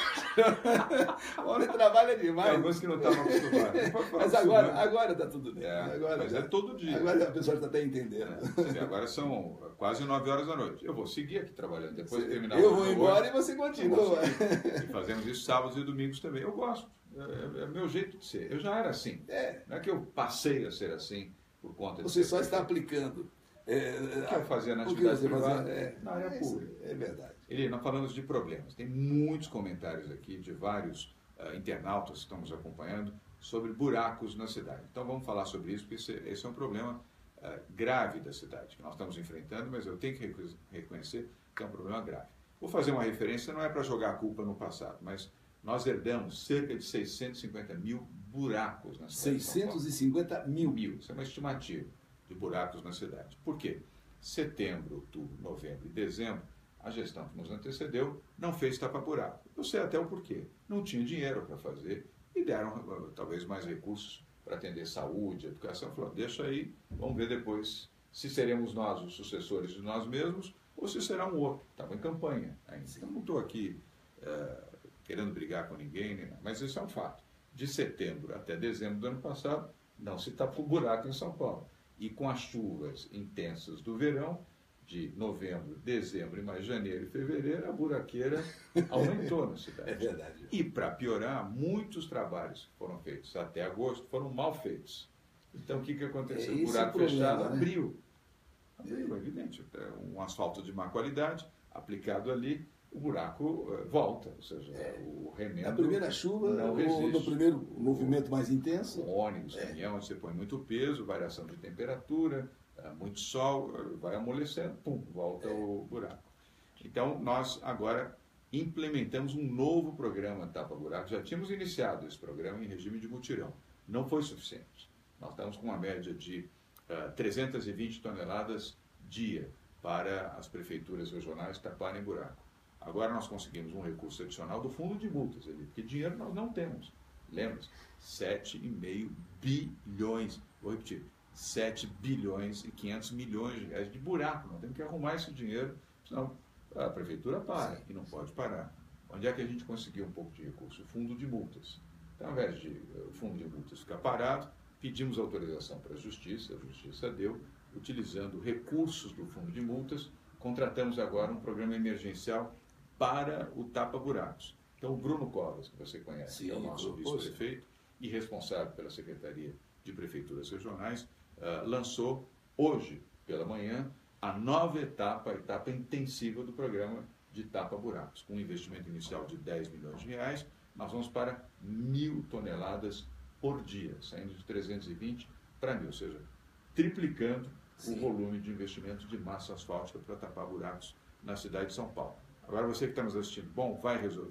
O homem trabalha demais. Tem alguns que não estavam acostumados. Mas agora, agora está tudo bem. É, agora, mas é todo dia. Agora a pessoa está até entendendo. É, agora são quase nove horas da noite. Eu vou seguir aqui trabalhando. Depois de terminar eu o vou embora hoje, e você continua. E fazemos isso sábados e domingos também. Eu gosto. É, é meu jeito de ser. Eu já era assim. É. Não é que eu passei a ser assim por conta de Você ser só prefeito. está aplicando. É, o que eu fazia na o que atividade você privada, fazia, é, na área é, pública. É verdade. Ele, nós falamos de problemas. Tem muitos comentários aqui de vários uh, internautas que estamos acompanhando sobre buracos na cidade. Então vamos falar sobre isso, porque esse, esse é um problema uh, grave da cidade, que nós estamos enfrentando, mas eu tenho que reconhecer que é um problema grave. Vou fazer uma referência, não é para jogar a culpa no passado, mas nós herdamos cerca de seiscentos e cinquenta mil buracos na cidade. seiscentos e cinquenta mil. mil. Isso é uma estimativa de buracos na cidade. Por quê? Setembro, outubro, novembro e dezembro, a gestão que nos antecedeu não fez tapa-buraco. Eu sei até o porquê. Não tinha dinheiro para fazer e deram talvez mais recursos para atender saúde, educação. Falou, deixa aí, vamos ver depois se seremos nós os sucessores de nós mesmos ou se será um outro. Estava em campanha ainda. Então não estou aqui é, querendo brigar com ninguém, nem nada, mas isso é um fato. De setembro até dezembro do ano passado, não se tapou buraco em São Paulo. E com as chuvas intensas do verão, de novembro, dezembro e mais janeiro e fevereiro, a buraqueira aumentou na cidade. É verdade. E, para piorar, muitos trabalhos que foram feitos até agosto foram mal feitos. Então, o que, que aconteceu? É, o buraco é fechado problema, né? abriu. Abriu, é evidente. Um asfalto de má qualidade, aplicado ali, o buraco uh, volta. Ou seja, é. o remendo. A primeira chuva, ou no primeiro movimento mais intenso. O ônibus, é. caminhão, você põe muito peso, variação de temperatura, uh, muito sol, uh, vai amolecendo, pum, volta é. o buraco. Então, nós agora implementamos um novo programa Tapa Buraco. Já tínhamos iniciado esse programa em regime de mutirão. Não foi suficiente. Nós estamos com uma média de uh, trezentas e vinte toneladas dia para as prefeituras regionais taparem buraco. Agora nós conseguimos um recurso adicional do fundo de multas, porque dinheiro nós não temos. Lembra-se? sete vírgula cinco bilhões, vou repetir, sete bilhões e quinhentos milhões de reais de buraco. Nós temos que arrumar esse dinheiro, senão a prefeitura para, e não pode parar. Onde é que a gente conseguiu um pouco de recurso? O fundo de multas. Então, ao invés de o fundo de multas ficar parado, pedimos autorização para a Justiça, a Justiça deu, utilizando recursos do fundo de multas, contratamos agora um programa emergencial para o tapa-buracos. Então, o Bruno Covas, que você conhece, Sim, que é o nosso vice-prefeito e responsável pela Secretaria de Prefeituras Regionais, uh, lançou hoje, pela manhã, a nova etapa, a etapa intensiva do programa de tapa-buracos. Com um investimento inicial de dez milhões de reais, nós vamos para mil toneladas por dia, saindo de trezentos e vinte para mil, ou seja, triplicando Sim. o volume de investimento de massa asfáltica para tapar buracos na cidade de São Paulo. Agora, você que está nos assistindo, bom, vai resolver?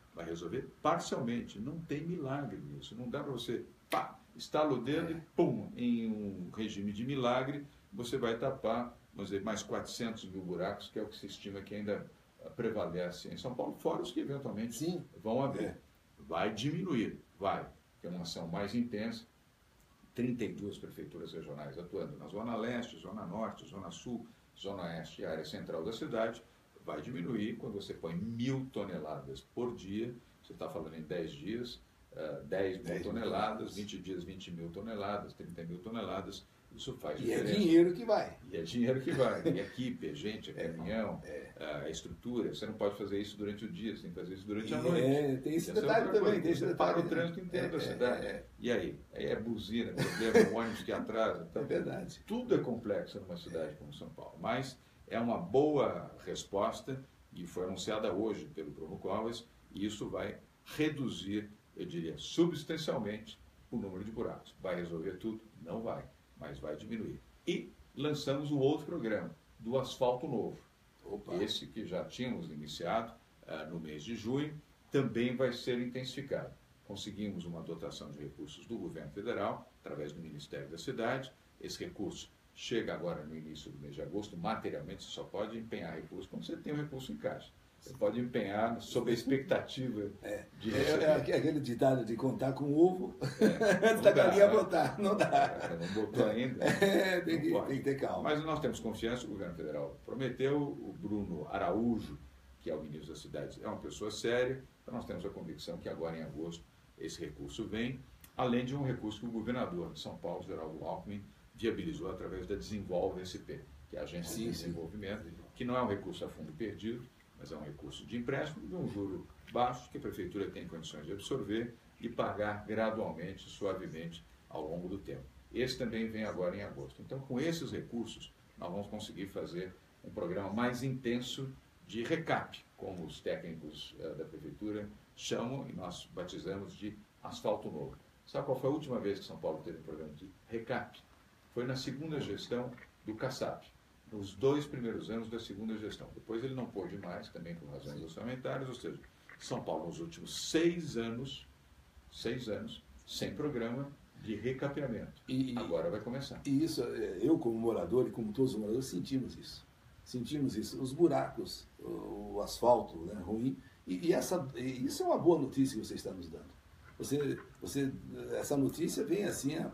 vai resolver parcialmente. Não tem milagre nisso. Não dá para você, pá, estala o dedo é. e pum, em um regime de milagre, você vai tapar, vamos dizer, mais quatrocentos mil buracos, que é o que se estima que ainda prevalece em São Paulo, fora os que eventualmente Sim. vão abrir. É. Vai diminuir, vai, que é uma ação mais intensa. trinta e duas prefeituras regionais atuando na Zona Leste, Zona Norte, Zona Sul, Zona Oeste e área central da cidade. Vai diminuir quando você põe mil toneladas por dia, você está falando em dez dias, uh, dez mil toneladas, vinte dias, vinte mil toneladas, trinta mil toneladas, isso faz e diferença. E é dinheiro que vai. E é dinheiro que vai, e equipe, é gente, é caminhão, é. Uh, é estrutura, você não pode fazer isso durante o dia, você tem que fazer isso durante e a noite. É, tem esse Essa detalhe é também, coisa, tem esse você detalhe. para o trânsito inteiro é, da cidade. É, é. E aí? Aí é buzina, problema, ônibus que atrasa. Então, é verdade. Tudo é complexo numa cidade como São Paulo, mas é uma boa resposta e foi anunciada hoje pelo Bruno Covas, e isso vai reduzir, eu diria, substancialmente o número de buracos. Vai resolver tudo? Não vai, mas vai diminuir. E lançamos o outro programa, do Asfalto Novo. Opa. Esse que já tínhamos iniciado uh, no mês de junho, também vai ser intensificado. Conseguimos uma dotação de recursos do governo federal, através do Ministério da Cidade. Esse recurso chega agora no início do mês de agosto. Materialmente, você só pode empenhar recurso quando você tem o recurso em caixa. Você pode empenhar sob a expectativa é, de receber. É, é aquele ditado de contar com ovo é, antes da galinha botar. Não dá. É, não botou ainda. É, tem, que, tem que ter calma. Mas nós temos confiança, o governo federal prometeu. O Bruno Araújo, que é o ministro das cidades, é uma pessoa séria. Então nós temos a convicção que agora em agosto esse recurso vem, além de um recurso que o governador de São Paulo, Geraldo Alckmin, viabilizou através da Desenvolve S P, que é a Agência sim, de Desenvolvimento, sim. que não é um recurso a fundo perdido, mas é um recurso de empréstimo de um juro baixo que a prefeitura tem condições de absorver e pagar gradualmente, suavemente, ao longo do tempo. Esse também vem agora em agosto. Então, com esses recursos, nós vamos conseguir fazer um programa mais intenso de recap, como os técnicos uh, da prefeitura chamam, e nós batizamos de asfalto novo. Sabe qual foi a última vez que São Paulo teve um programa de recap? Foi na segunda gestão do Kassab, nos dois primeiros anos da segunda gestão. Depois ele não pôde mais, também por razões orçamentárias, ou seja, São Paulo nos últimos seis anos, seis anos, sem programa de recapeamento. E, agora vai começar. E isso, eu como morador e como todos os moradores, sentimos isso. Sentimos isso. Os buracos, o asfalto, né, ruim. E, e essa, e isso é uma boa notícia que você está nos dando. Você, você, essa notícia vem assim a,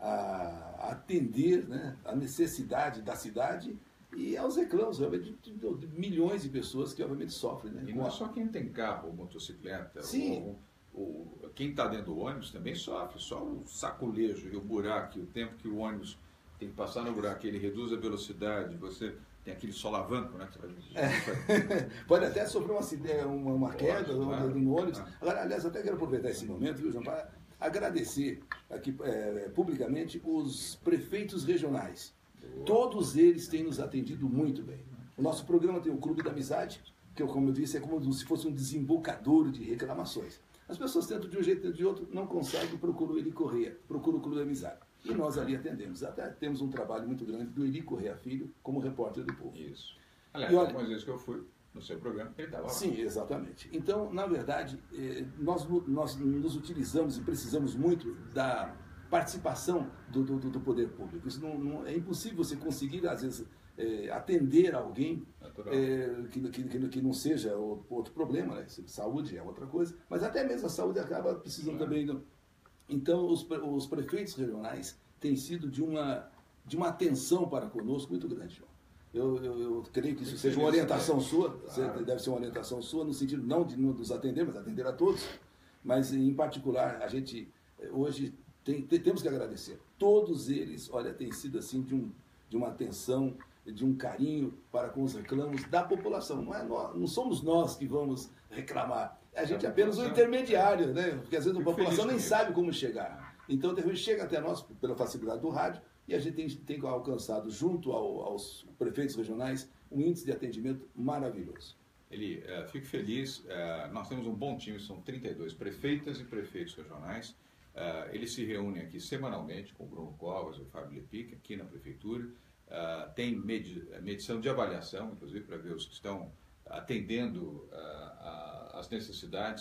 a atender, né, a necessidade da cidade e aos reclamos de, de, de, de milhões de pessoas que obviamente sofrem. Né, e não é só quem tem carro ou motocicleta. Sim. Ou, ou, quem está dentro do ônibus também sofre. Só o saculejo e o buraco, e o tempo que o ônibus tem que passar no buraco, ele reduz a velocidade, você... Tem aquele solavanco, né? Que você vai... é. Pode até sofrer uma, uma, uma queda Pode, no, claro, no ônibus. Claro. Agora, aliás, até quero aproveitar esse momento, viu, João, para agradecer aqui é, publicamente os prefeitos regionais. Boa. Todos eles têm nos atendido muito bem. O nosso programa tem o Clube da Amizade, que, como eu disse, é como se fosse um desembocadouro de reclamações. As pessoas tentam de um jeito ou de outro, não conseguem, procuram ele Correia, procuram o Clube da Amizade. E nós ali atendemos. Até temos um trabalho muito grande do Eli Correia Filho como repórter do Povo. Isso. Aliás, e olha, algumas vezes que eu fui no seu programa, ele estava lá. Sim, exatamente. Então, na verdade, nós, nós nos utilizamos e precisamos muito da participação do, do, do poder público. Isso não, não, é impossível você conseguir, às vezes, é, atender alguém é, que, que, que não seja outro problema, né? Saúde é outra coisa, mas até mesmo a saúde acaba precisando claro. também... Do, Então, os, os prefeitos regionais têm sido de uma, de uma atenção para conosco muito grande, João. Eu, eu, eu creio que isso seja uma orientação sua, claro. deve ser uma orientação sua, no sentido não de nos atender, mas atender a todos. Mas, em particular, a gente hoje tem, tem, temos que agradecer. Todos eles, olha, têm sido assim de, um, de uma atenção, de um carinho para com os reclamos da população. Não, é nós, não somos nós que vamos reclamar. A gente é apenas um intermediário, né? Porque às vezes a população nem sabe como chegar. Então, de repente, chega até nós pela facilidade do rádio e a gente tem, tem alcançado, junto ao, aos prefeitos regionais, um índice de atendimento maravilhoso. Eli, uh, fico feliz. Uh, nós temos um bom time, são trinta e dois prefeitas e prefeitos regionais. Uh, eles se reúnem aqui semanalmente com o Bruno Covas, o Fábio Lepic, aqui na prefeitura. Uh, tem medi medição de avaliação, inclusive, para ver os que estão atendendo uh, a, as necessidades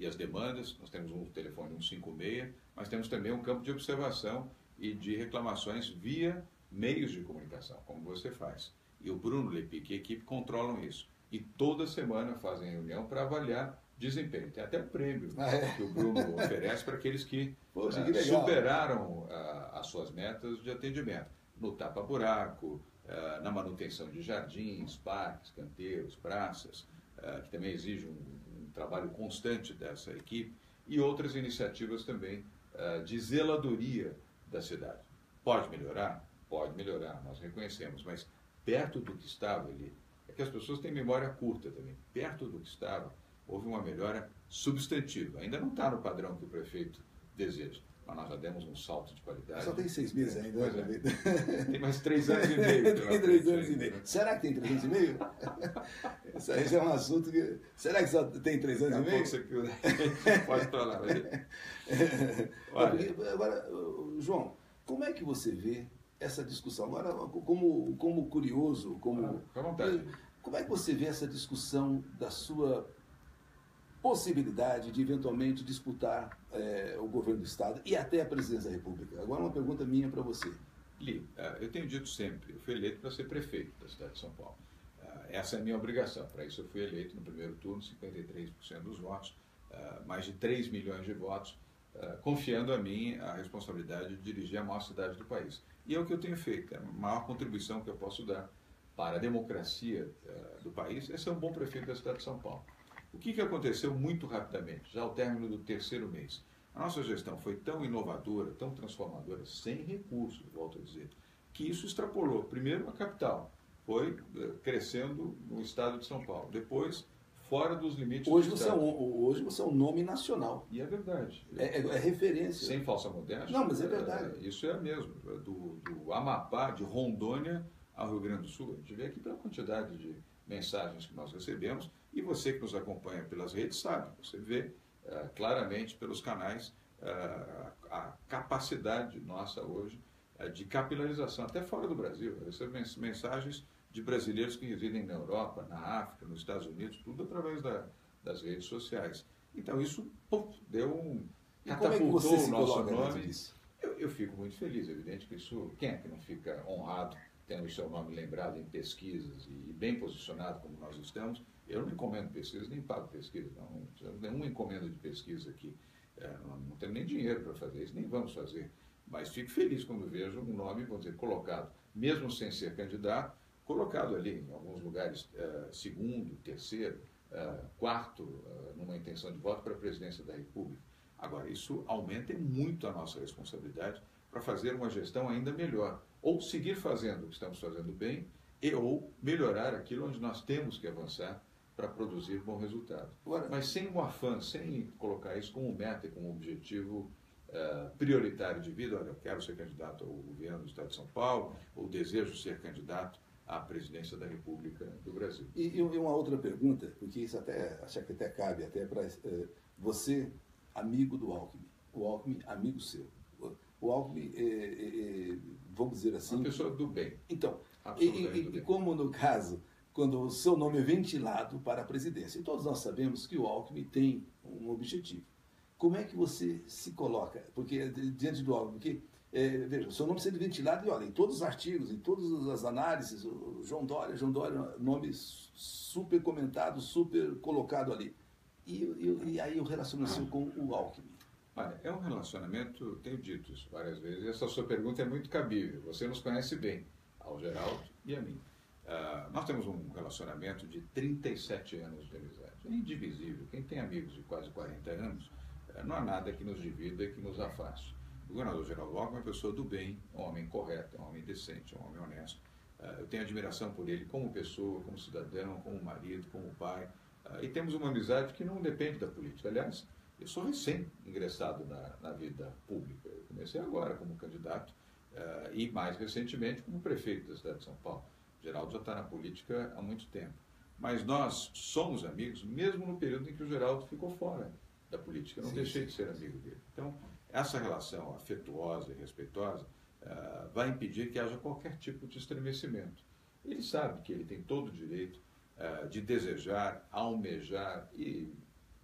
e as demandas. Nós temos um telefone cento e cinquenta e seis, mas temos também um campo de observação e de reclamações via meios de comunicação, como você faz. E o Bruno Lepic e a equipe controlam isso. E toda semana fazem reunião para avaliar desempenho. Tem até um prêmio ah, é? que o Bruno oferece para aqueles que, Poxa, que uh, superaram uh, as suas metas de atendimento. No tapa-buraco, uh, na manutenção de jardins, parques, canteiros, praças, uh, que também exige um, um trabalho constante dessa equipe, e outras iniciativas também uh, de zeladoria da cidade. Pode melhorar? Pode melhorar, nós reconhecemos, mas perto do que estava ali, é que as pessoas têm memória curta também, perto do que estava, houve uma melhora substantiva. Ainda não está no padrão que o prefeito deseja, mas nós já demos um salto de qualidade. Só tem seis meses ainda. É. Tem mais três anos e meio. Tem três anos e meio. Será que tem três anos e meio? Isso aí já é um assunto que... Será que só tem três anos e meio? Você pode falar. Olha. Agora, João, como é que você vê essa discussão? Agora, como, como curioso, como... Ah, à vontade. Como é que você vê essa discussão da sua possibilidade de eventualmente disputar é, o governo do Estado e até a presidência da República? Agora uma pergunta minha para você. Li, eu tenho dito sempre, eu fui eleito para ser prefeito da cidade de São Paulo. Essa é a minha obrigação. Para isso eu fui eleito no primeiro turno, cinquenta e três por cento dos votos, mais de três milhões de votos, confiando a mim a responsabilidade de dirigir a maior cidade do país. E é o que eu tenho feito, é a maior contribuição que eu posso dar para a democracia uh, do país é ser um bom prefeito da cidade de São Paulo. O que, que aconteceu muito rapidamente, já ao término do terceiro mês? A nossa gestão foi tão inovadora, tão transformadora, sem recursos, volto a dizer, que isso extrapolou. Primeiro, a capital foi uh, crescendo no estado de São Paulo. Depois, fora dos limites hoje do você estado. É um, hoje você é um nome nacional. E é verdade. É, é, é referência. Sem falsa modéstia. Não, mas é verdade. Uh, isso é mesmo. Do, do Amapá, de Rondônia ao Rio Grande do Sul. A gente vê aqui pela quantidade de mensagens que nós recebemos e você que nos acompanha pelas redes sabe, você vê uh, claramente pelos canais uh, a capacidade nossa hoje uh, de capilarização, até fora do Brasil. Eu recebo mensagens de brasileiros que residem na Europa, na África, nos Estados Unidos, tudo através da, das redes sociais. Então isso puf, deu um... catapultou o nosso nome. Eu, eu fico muito feliz, é evidente que isso... Quem é que não fica honrado tendo o seu nome lembrado em pesquisas e bem posicionado como nós estamos? Eu não encomendo pesquisa, nem pago pesquisa, não temos nenhuma encomenda de pesquisa aqui, é, não, não temos nem dinheiro para fazer isso, nem vamos fazer, mas fico feliz quando vejo um nome, vamos dizer, colocado, mesmo sem ser candidato, colocado ali em alguns lugares, é, segundo, terceiro, é, quarto, é, numa intenção de voto para a presidência da República. Agora, isso aumenta muito a nossa responsabilidade para fazer uma gestão ainda melhor, ou seguir fazendo o que estamos fazendo bem, e ou melhorar aquilo onde nós temos que avançar para produzir bom resultado. Agora, mas sem um afã, sem colocar isso como meta e como objetivo uh, prioritário de vida, olha, eu quero ser candidato ao governo do Estado de São Paulo, ou desejo ser candidato à presidência da República do Brasil. E, e uma outra pergunta, porque isso até, acho que até cabe, até para uh, você, amigo do Alckmin, o Alckmin, amigo seu. O Alckmin, é, é, é, vamos dizer assim... Uma pessoa do bem. Então, e, e, e como no caso, quando o seu nome é ventilado para a presidência, e todos nós sabemos que o Alckmin tem um objetivo. Como é que você se coloca? Porque diante do Alckmin, porque, é, veja, o seu nome sendo ventilado, e olha, em todos os artigos, em todas as análises, o João Dória, João Dória, nome super comentado, super colocado ali. E, e, e aí o relacionamento com o Alckmin? Olha, é um relacionamento, tenho dito isso várias vezes, e essa sua pergunta é muito cabível. Você nos conhece bem, ao Geraldo e a mim. Uh, nós temos um relacionamento de trinta e sete anos de amizade. É indivisível. Quem tem amigos de quase quarenta anos, uh, não há nada que nos divida e que nos afaste. O governador Geraldo Alckmin é uma pessoa do bem, um homem correto, um homem decente, um homem honesto. Uh, eu tenho admiração por ele como pessoa, como cidadão, como marido, como pai. Uh, e temos uma amizade que não depende da política. Aliás, eu sou recém-ingressado na, na vida pública. Eu comecei agora como candidato uh, e, mais recentemente, como prefeito da cidade de São Paulo. O Geraldo já está na política há muito tempo. Mas nós somos amigos, mesmo no período em que o Geraldo ficou fora da política. Eu não sim, deixei de ser amigo dele. Então, essa relação afetuosa e respeitosa uh, vai impedir que haja qualquer tipo de estremecimento. Ele sabe que ele tem todo o direito uh, de desejar, almejar e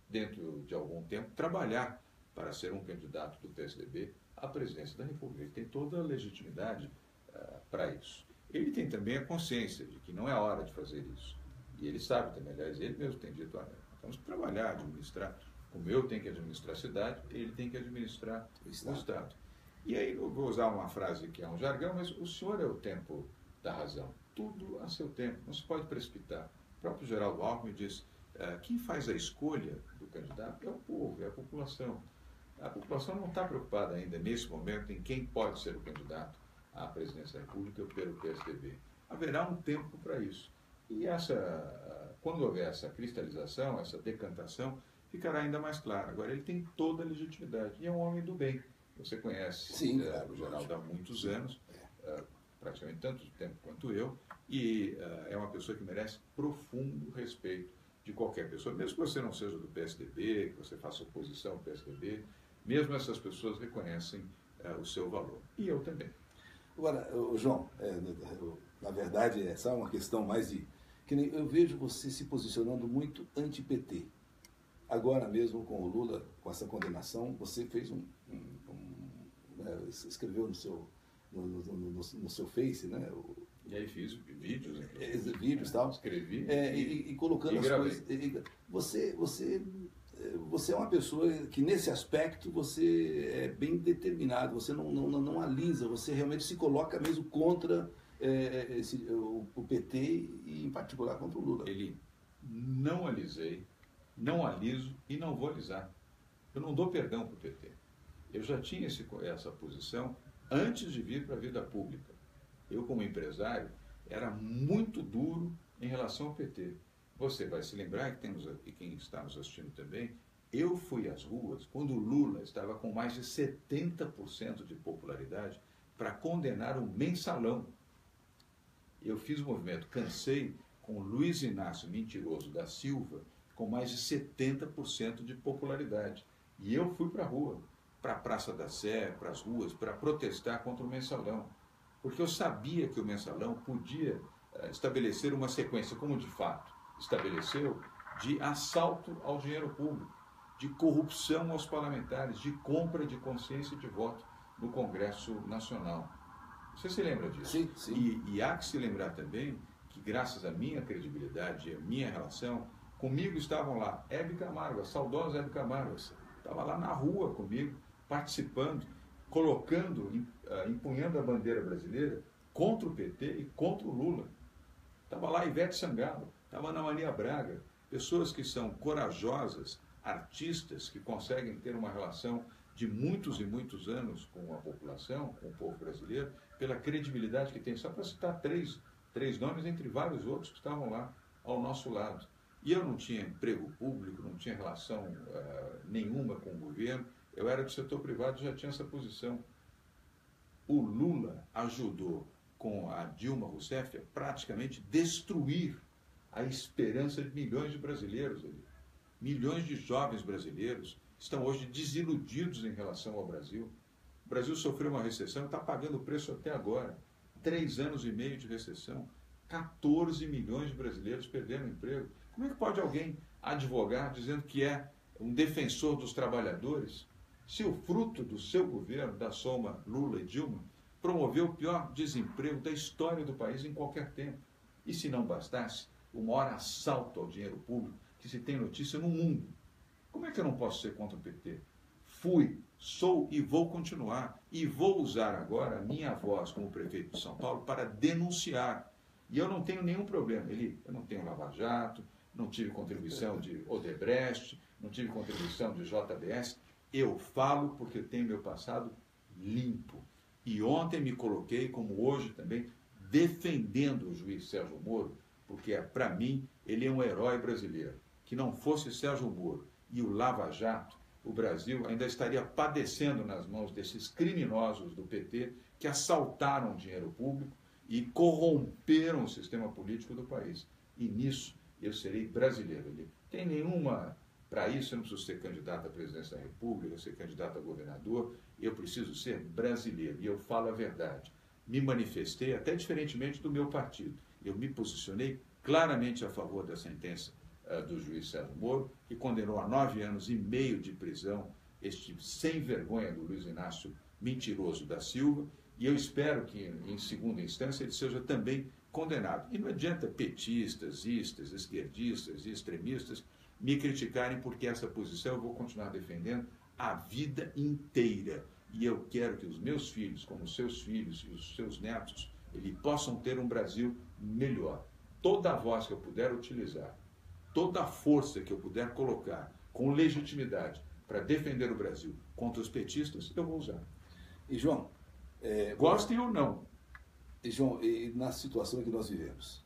dentro de algum tempo, trabalhar para ser um candidato do P S D B à presidência da República. Ele tem toda a legitimidade uh, para isso. Ele tem também a consciência de que não é hora de fazer isso. E ele sabe também, aliás, ele mesmo tem dito, olha, temos que trabalhar, administrar, como eu tenho que administrar a cidade, ele tem que administrar o Estado. O Estado. E aí, eu vou usar uma frase que é um jargão, mas o senhor é o tempo da razão. Tudo a seu tempo, não se pode precipitar. O próprio Geraldo Alckmin diz, uh, quem faz a escolha do candidato é o povo, é a população. A população não está preocupada ainda, nesse momento, em quem pode ser o candidato à presidência da República pelo P S D B. Haverá um tempo para isso. E essa, quando houver essa cristalização, essa decantação, ficará ainda mais claro. Agora, ele tem toda a legitimidade e é um homem do bem. Você conhece Sim, é, claro, o Geraldo há muitos anos, é, praticamente tanto tempo quanto eu, e é, é uma pessoa que merece profundo respeito de qualquer pessoa, mesmo que você não seja do P S D B, que você faça oposição ao P S D B, mesmo essas pessoas reconhecem é, o seu valor. E eu também. Agora, João, é, na verdade, é só uma questão mais de... que nem eu vejo você se posicionando muito anti-P T. Agora mesmo, com o Lula, com essa condenação, você fez um... um, um né, escreveu no seu, no, no, no, no seu Face, né? O, e aí fiz vídeos. É, vídeos e tal. Escrevi. É, e, e colocando e as gravei. coisas... E, você, você, você é uma pessoa que, nesse aspecto, você é bem determinado, você não, não, não alisa, você realmente se coloca mesmo contra é, esse, o, o P T e, em particular, contra o Lula. Ele não alisei, não aliso e não vou alisar. Eu não dou perdão para o P T. Eu já tinha esse, essa posição antes de vir para a vida pública. Eu, como empresário, era muito duro em relação ao P T. Você vai se lembrar, que temos aqui, quem está nos assistindo também, eu fui às ruas quando o Lula estava com mais de setenta por cento de popularidade para condenar o mensalão. Eu fiz o movimento, cansei com Luiz Inácio Mentiroso da Silva, com mais de setenta por cento de popularidade. E eu fui para a rua, para a Praça da Sé, para as ruas, para protestar contra o mensalão. Porque eu sabia que o mensalão podia uh, estabelecer uma sequência, como de fato estabeleceu, de assalto ao dinheiro público, de corrupção aos parlamentares, de compra de consciência e de voto no Congresso Nacional. Você se lembra disso? Sim, sim. E, e há que se lembrar também que, graças à minha credibilidade e à minha relação, comigo estavam lá Hebe Camargo, a saudosa Hebe Camargo, estava lá na rua comigo, participando, colocando, empunhando a bandeira brasileira contra o P T e contra o Lula. Estava lá Ivete Sangalo, estava Ana Maria Braga, pessoas que são corajosas, artistas, que conseguem ter uma relação de muitos e muitos anos com a população, com o povo brasileiro, pela credibilidade que tem. Só para citar três, três nomes, entre vários outros que estavam lá ao nosso lado. E eu não tinha emprego público, não tinha relação uh, nenhuma com o governo, eu era do setor privado e já tinha essa posição. O Lula ajudou, com a Dilma Rousseff, a praticamente destruir a esperança de milhões de brasileiros ali. Milhões de jovens brasileiros estão hoje desiludidos em relação ao Brasil. O Brasil sofreu uma recessão e está pagando o preço até agora. Três anos e meio de recessão, quatorze milhões de brasileiros perderam o emprego. Como é que pode alguém advogar dizendo que é um defensor dos trabalhadores, se o fruto do seu governo, da soma Lula e Dilma, promoveu o pior desemprego da história do país em qualquer tempo? E se não bastasse, o maior assalto ao dinheiro público que se tem notícia no mundo. Como é que eu não posso ser contra o P T? Fui, sou e vou continuar. E vou usar agora a minha voz como prefeito de São Paulo para denunciar. E eu não tenho nenhum problema. Ele, eu não tenho Lava Jato, não tive contribuição de Odebrecht, não tive contribuição de J B S. Eu falo porque tenho meu passado limpo. E ontem me coloquei, como hoje também, defendendo o juiz Sérgio Moro, porque, para mim, ele é um herói brasileiro. Que não fosse Sérgio Moro e o Lava Jato, o Brasil ainda estaria padecendo nas mãos desses criminosos do P T que assaltaram o dinheiro público e corromperam o sistema político do país. E nisso eu serei brasileiro. Ele tem nenhuma... Para isso eu não preciso ser candidato à presidência da República, ser candidato a governador, eu preciso ser brasileiro. E eu falo a verdade. Me manifestei até diferentemente do meu partido. Eu me posicionei claramente a favor da sentença uh, do juiz Sérgio Moro, que condenou a nove anos e meio de prisão este sem vergonha do Luiz Inácio Mentiroso da Silva, e eu espero que, em segunda instância, ele seja também condenado. E não adianta petistas, istas, esquerdistas e extremistas me criticarem, porque essa posição eu vou continuar defendendo a vida inteira. E eu quero que os meus filhos, como os seus filhos e os seus netos, eles possam ter um Brasil melhor. Toda a voz que eu puder utilizar, toda a força que eu puder colocar, com legitimidade, para defender o Brasil contra os petistas, eu vou usar. E, João... É, Gostem ou não. E, João, e na situação que nós vivemos,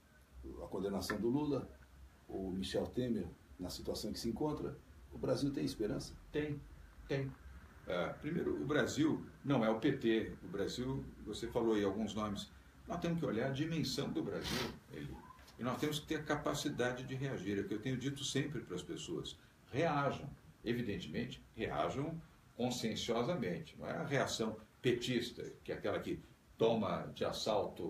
a condenação do Lula, o Michel Temer, na situação que se encontra, o Brasil tem esperança? Tem, tem. Uh, primeiro, o Brasil não é o P T. O Brasil, você falou aí alguns nomes, nós temos que olhar a dimensão do Brasil. Ele, e nós temos que ter a capacidade de reagir. É o que eu tenho dito sempre para as pessoas. Reajam. Evidentemente, reajam conscienciosamente. Não é a reação petista, que é aquela que toma de assalto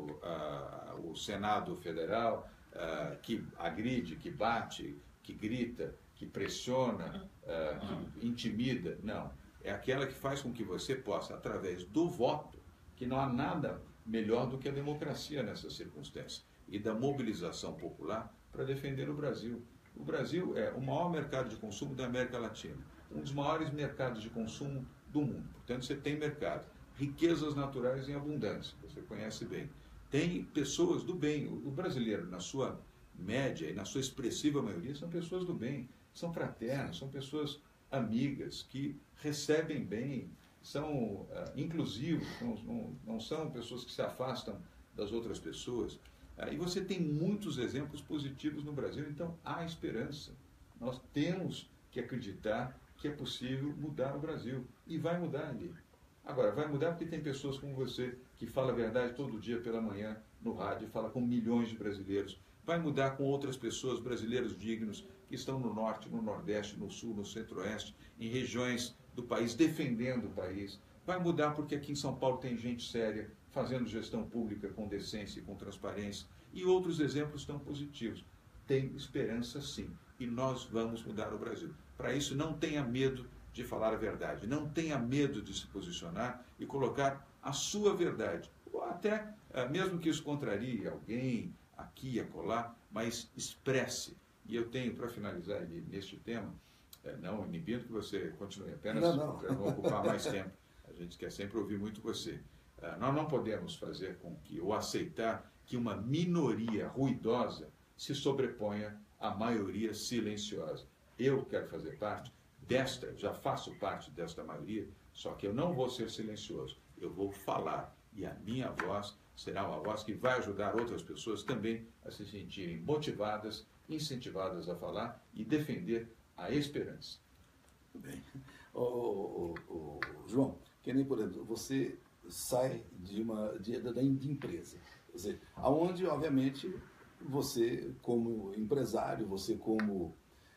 uh, o Senado Federal, uh, que agride, que bate, que grita, que pressiona, uh, que intimida. Não. É aquela que faz com que você possa, através do voto, que não há nada melhor do que a democracia nessa circunstância, e da mobilização popular para defender o Brasil. O Brasil é o maior mercado de consumo da América Latina, um dos maiores mercados de consumo do mundo. Portanto, você tem mercado. Riquezas naturais em abundância, você conhece bem. Tem pessoas do bem. O brasileiro, na sua média e na sua expressiva maioria, são pessoas do bem, são fraternos, são pessoas amigas, que recebem bem, são uh, inclusivos, não, não, não são pessoas que se afastam das outras pessoas. Uh, e você tem muitos exemplos positivos no Brasil, então há esperança. Nós temos que acreditar que é possível mudar o Brasil, e vai mudar ali. Agora, vai mudar porque tem pessoas como você, que fala a verdade todo dia pela manhã no rádio, fala com milhões de brasileiros. Vai mudar com outras pessoas, brasileiros dignos, que estão no norte, no nordeste, no sul, no centro-oeste, em regiões do país, defendendo o país. Vai mudar porque aqui em São Paulo tem gente séria, fazendo gestão pública com decência e com transparência. E outros exemplos tão positivos. Tem esperança, sim. E nós vamos mudar o Brasil. Para isso, não tenha medo de falar a verdade. Não tenha medo de se posicionar e colocar a sua verdade. Ou até, mesmo que isso contrarie alguém, aqui e acolá, mas expresse. E eu tenho, para finalizar neste tema, não inibindo que você continue, apenas para não ocupar mais tempo. A gente quer sempre ouvir muito você. Nós não podemos fazer com que, ou aceitar que uma minoria ruidosa se sobreponha à maioria silenciosa. Eu quero fazer parte desta, já faço parte desta maioria, só que eu não vou ser silencioso, eu vou falar, e a minha voz será uma voz que vai ajudar outras pessoas também a se sentirem motivadas, incentivadas a falar e defender a esperança. Muito bem. Ô, ô, ô, ô, João, que nem, por exemplo, você sai de uma de, da de empresa, quer dizer, aonde, obviamente, você como empresário, você como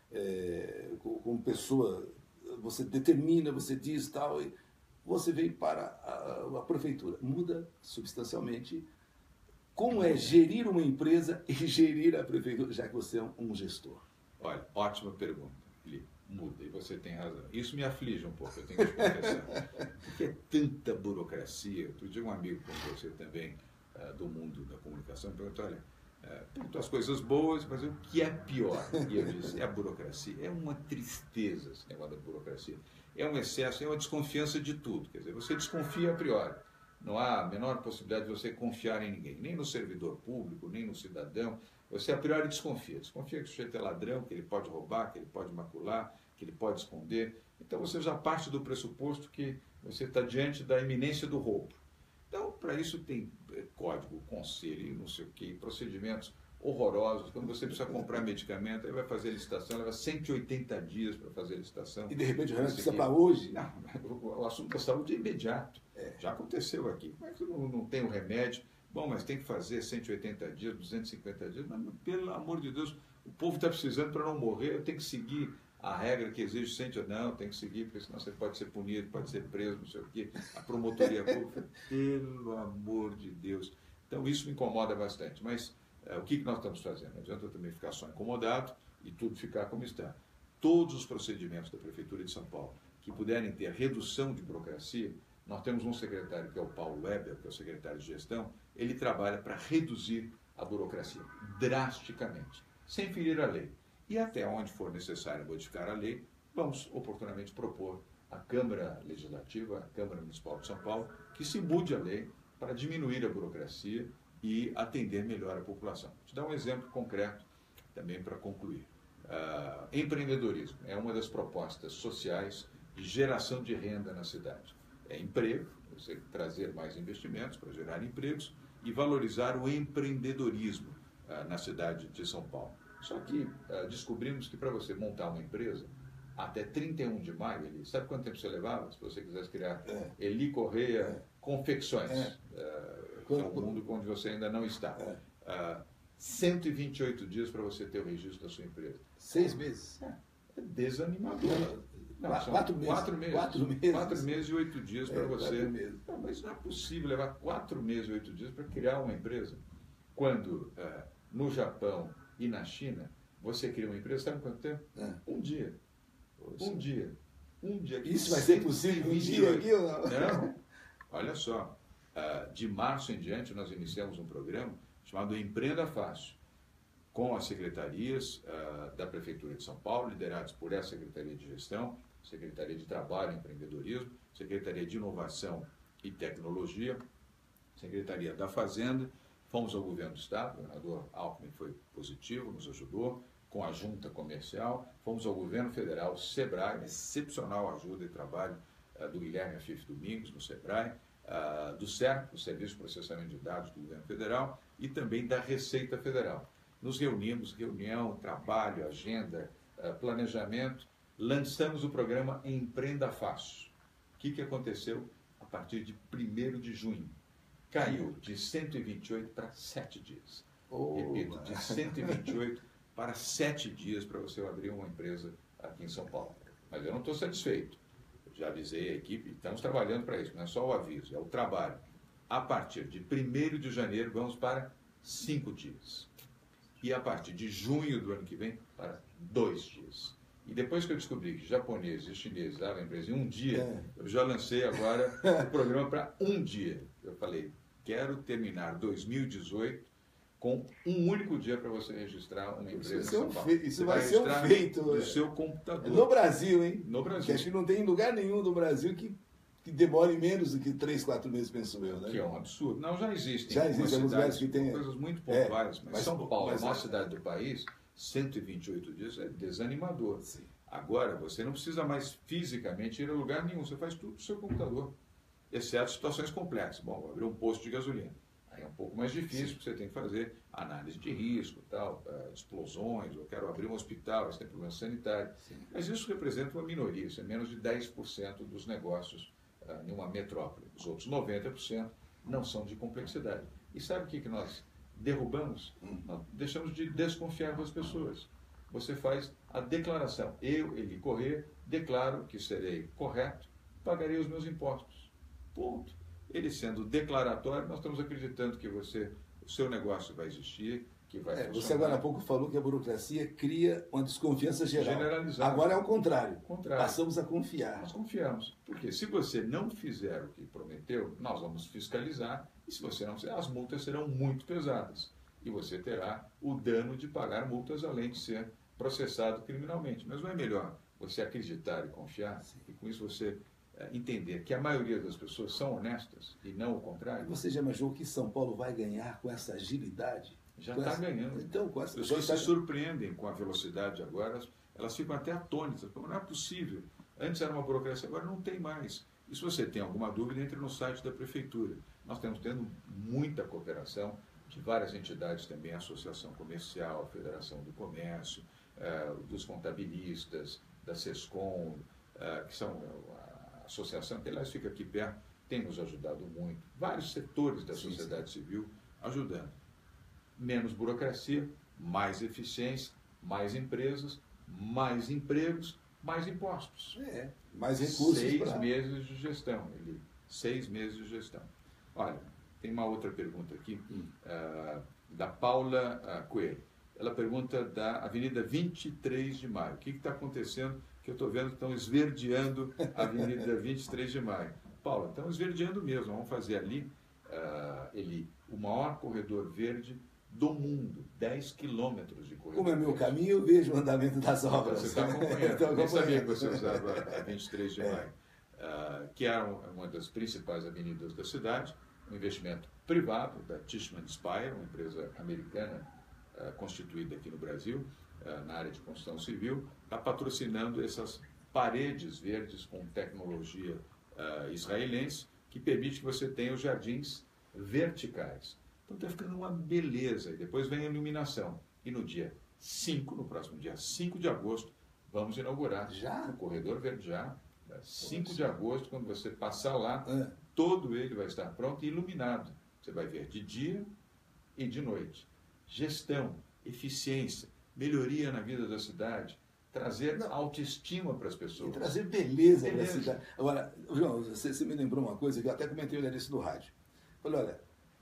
É, como pessoa, você determina, você diz tal, e você vem para a, a prefeitura. Muda substancialmente como é gerir uma empresa e gerir a prefeitura, já que você é um, um gestor. Olha, ótima pergunta, Felipe. Muda, e você tem razão. Isso me aflige um pouco, eu tenho que te confessar. Porque é tanta burocracia. Outro dia um amigo como você também, uh, do mundo da comunicação, perguntou, olha, É, perguntou as coisas boas, mas o que é pior? E eu disse, é a burocracia. É uma tristeza esse negócio da burocracia. É um excesso, é uma desconfiança de tudo. Quer dizer, você desconfia a priori. Não há a menor possibilidade de você confiar em ninguém, nem no servidor público, nem no cidadão. Você a priori desconfia. Desconfia que o sujeito é ladrão, que ele pode roubar, que ele pode macular, que ele pode esconder. Então você já parte do pressuposto que você está diante da iminência do roubo. Então, para isso tem código, conselho, não sei o quê, procedimentos horrorosos. Quando você precisa comprar medicamento, aí vai fazer a licitação, leva cento e oitenta dias para fazer a licitação. E de repente o remédio precisa para hoje? Não, o assunto da saúde é imediato. É. Já aconteceu aqui. Como é que não, não tem o remédio? Bom, mas tem que fazer cento e oitenta dias, duzentos e cinquenta dias. Mas, pelo amor de Deus, o povo está precisando para não morrer, eu tenho que seguir a regra que exige cento, não, tem que seguir, porque senão você pode ser punido, pode ser preso, não sei o quê. A promotoria pública, pelo amor de Deus. Então, isso me incomoda bastante. Mas uh, o que, que nós estamos fazendo? Não adianta também ficar só incomodado e tudo ficar como está. Todos os procedimentos da Prefeitura de São Paulo que puderem ter redução de burocracia, nós temos um secretário que é o Paulo Weber, que é o secretário de gestão, ele trabalha para reduzir a burocracia drasticamente, sem ferir a lei. E até onde for necessário modificar a lei, vamos oportunamente propor à Câmara Legislativa, à Câmara Municipal de São Paulo, que se mude a lei para diminuir a burocracia e atender melhor a população. Vou te dar um exemplo concreto também para concluir. Uh, empreendedorismo é uma das propostas sociais de geração de renda na cidade. É emprego, você trazer mais investimentos para gerar empregos e valorizar o empreendedorismo uh, na cidade de São Paulo. Só que uh, descobrimos que para você montar uma empresa, até trinta e um de maio, Eli, sabe quanto tempo você levava se você quisesse criar é. Eli Correia é. Confecções? É. Uh, que é um mundo onde você ainda não está. É. Uh, cento e vinte e oito dias para você ter o registro da sua empresa. Seis meses. É, é desanimador. Não, quatro, quatro, meses. quatro meses. Quatro meses. Quatro meses e oito dias para é, você. Não, mas não é possível levar quatro meses e oito dias para criar uma empresa. Quando uh, no Japão e na China você cria uma empresa, sabe quanto tempo? É. Um dia. Poxa. Um dia. Um dia. Isso vai ser possível um dia aqui ou não? Não. Olha só. Uh, de março em diante nós iniciamos um programa chamado Empreenda Fácil, com as secretarias uh, da Prefeitura de São Paulo, lideradas por essa Secretaria de Gestão, Secretaria de Trabalho e Empreendedorismo, Secretaria de Inovação e Tecnologia, Secretaria da Fazenda. Fomos ao Governo do Estado, o governador Alckmin foi positivo, nos ajudou, com a Junta Comercial. Fomos ao Governo Federal, SEBRAE, excepcional ajuda e trabalho uh, do Guilherme Afif Domingos, no SEBRAE, uh, do SERP, o Serviço de Processamento de Dados do Governo Federal, e também da Receita Federal. Nos reunimos, reunião, trabalho, agenda, uh, planejamento, lançamos o programa Empreenda Fácil. O que, que aconteceu a partir de primeiro de junho? Caiu de cento e vinte e oito para sete dias. Oh, Repito, de cento e vinte e oito para sete dias para você abrir uma empresa aqui em São Paulo. Mas eu não estou satisfeito. Eu já avisei a equipe, estamos trabalhando para isso, não é só o aviso, é o trabalho. A partir de primeiro de janeiro, vamos para cinco dias. E a partir de junho do ano que vem, para dois dias. E depois que eu descobri que japoneses e chineses abrem a empresa em um dia, é. eu já lancei agora o programa para um dia. Eu falei, quero terminar dois mil e dezoito com um único dia para você registrar uma empresa em São Paulo. Isso você vai, vai ser um feito. No seu computador. No Brasil, hein? No Brasil. Que acho que não tem lugar nenhum no Brasil que, que demore menos do que três, quatro meses, penso eu, né? Que é um absurdo. Não, já existem. Já existem alguns lugares que tem coisas muito pontuais, é, mas, mas São Paulo, mas, a maior cidade do país, cento e vinte e oito dias é desanimador. Sim. Agora, você não precisa mais fisicamente ir a lugar nenhum, você faz tudo no seu computador, exceto situações complexas. Bom, vou abrir um posto de gasolina. Aí é um pouco mais difícil, porque você tem que fazer análise de risco, tal, uh, explosões, eu quero abrir um hospital, isso tem problema sanitário. Sim. Mas isso representa uma minoria, isso é menos de dez por cento dos negócios uh, em uma metrópole. Os outros noventa por cento não são de complexidade. E sabe o que, que nós derrubamos? Hum. Nós deixamos de desconfiar das pessoas. Você faz a declaração. Eu, Eli Correia, declaro que serei correto, pagarei os meus impostos. Ponto. Ele sendo declaratório, nós estamos acreditando que você, o seu negócio vai existir, que vai é, funcionar. Você agora há pouco falou que a burocracia cria uma desconfiança geral. Generalizada. Agora é o contrário. contrário. Passamos a confiar. Nós confiamos. Porque se você não fizer o que prometeu, nós vamos fiscalizar. E se você não fizer, as multas serão muito pesadas. E você terá o dano de pagar multas, além de ser processado criminalmente. Mas não é melhor você acreditar e confiar? Sim. E com isso você entender que a maioria das pessoas são honestas e não o contrário. Você já imaginou que São Paulo vai ganhar com essa agilidade? Já está essa... ganhando. Então, com essa... As pessoas se surpreendem com a velocidade agora, elas ficam até atônitas. Não é possível. Antes era uma burocracia, agora não tem mais. E se você tem alguma dúvida, entre no site da Prefeitura. Nós estamos tendo muita cooperação de várias entidades também, a Associação Comercial, a Federação do Comércio, eh, dos contabilistas, da SESCOM, eh, que são a associação, que aliás fica aqui perto, tem nos ajudado muito. Vários setores da sim, sociedade sim. civil ajudando. Menos burocracia, mais eficiência, mais empresas, mais empregos, mais impostos. É, mais recursos. Seis pra... meses de gestão, ele, seis meses de gestão. Olha, tem uma outra pergunta aqui. Hum. Uh, da Paula uh, Coelho. Ela pergunta da Avenida vinte e três de maio. O que está acontecendo? Que eu estou vendo que estão esverdeando a Avenida vinte e três de maio. Paula, estão esverdeando mesmo. Vamos fazer ali, uh, Eli, o maior corredor verde do mundo. dez quilômetros de corredor Como é meu verde. caminho, eu vejo o andamento das obras. Você está acompanhando. Então, Eu nem sabia que acompanhando. você usava a vinte e três de É. maio. Uh, que é uma das principais avenidas da cidade. Um investimento privado da Tishman Speyer, uma empresa americana uh, constituída aqui no Brasil, uh, na área de construção civil, está patrocinando essas paredes verdes com tecnologia uh, israelense, que permite que você tenha os jardins verticais. Então está ficando uma beleza. E depois vem a iluminação. E no dia cinco, no próximo dia cinco de agosto, vamos inaugurar Já? o Corredor Verde já. cinco de agosto, quando você passar lá, É. todo ele vai estar pronto e iluminado. Você vai ver de dia e de noite. Gestão, eficiência, melhoria na vida da cidade, trazer Não. autoestima para as E pessoas. trazer beleza, para a Beleza. cidade. Agora, João, você, você me lembrou uma coisa que eu até comentei no início do rádio. Falei, olha,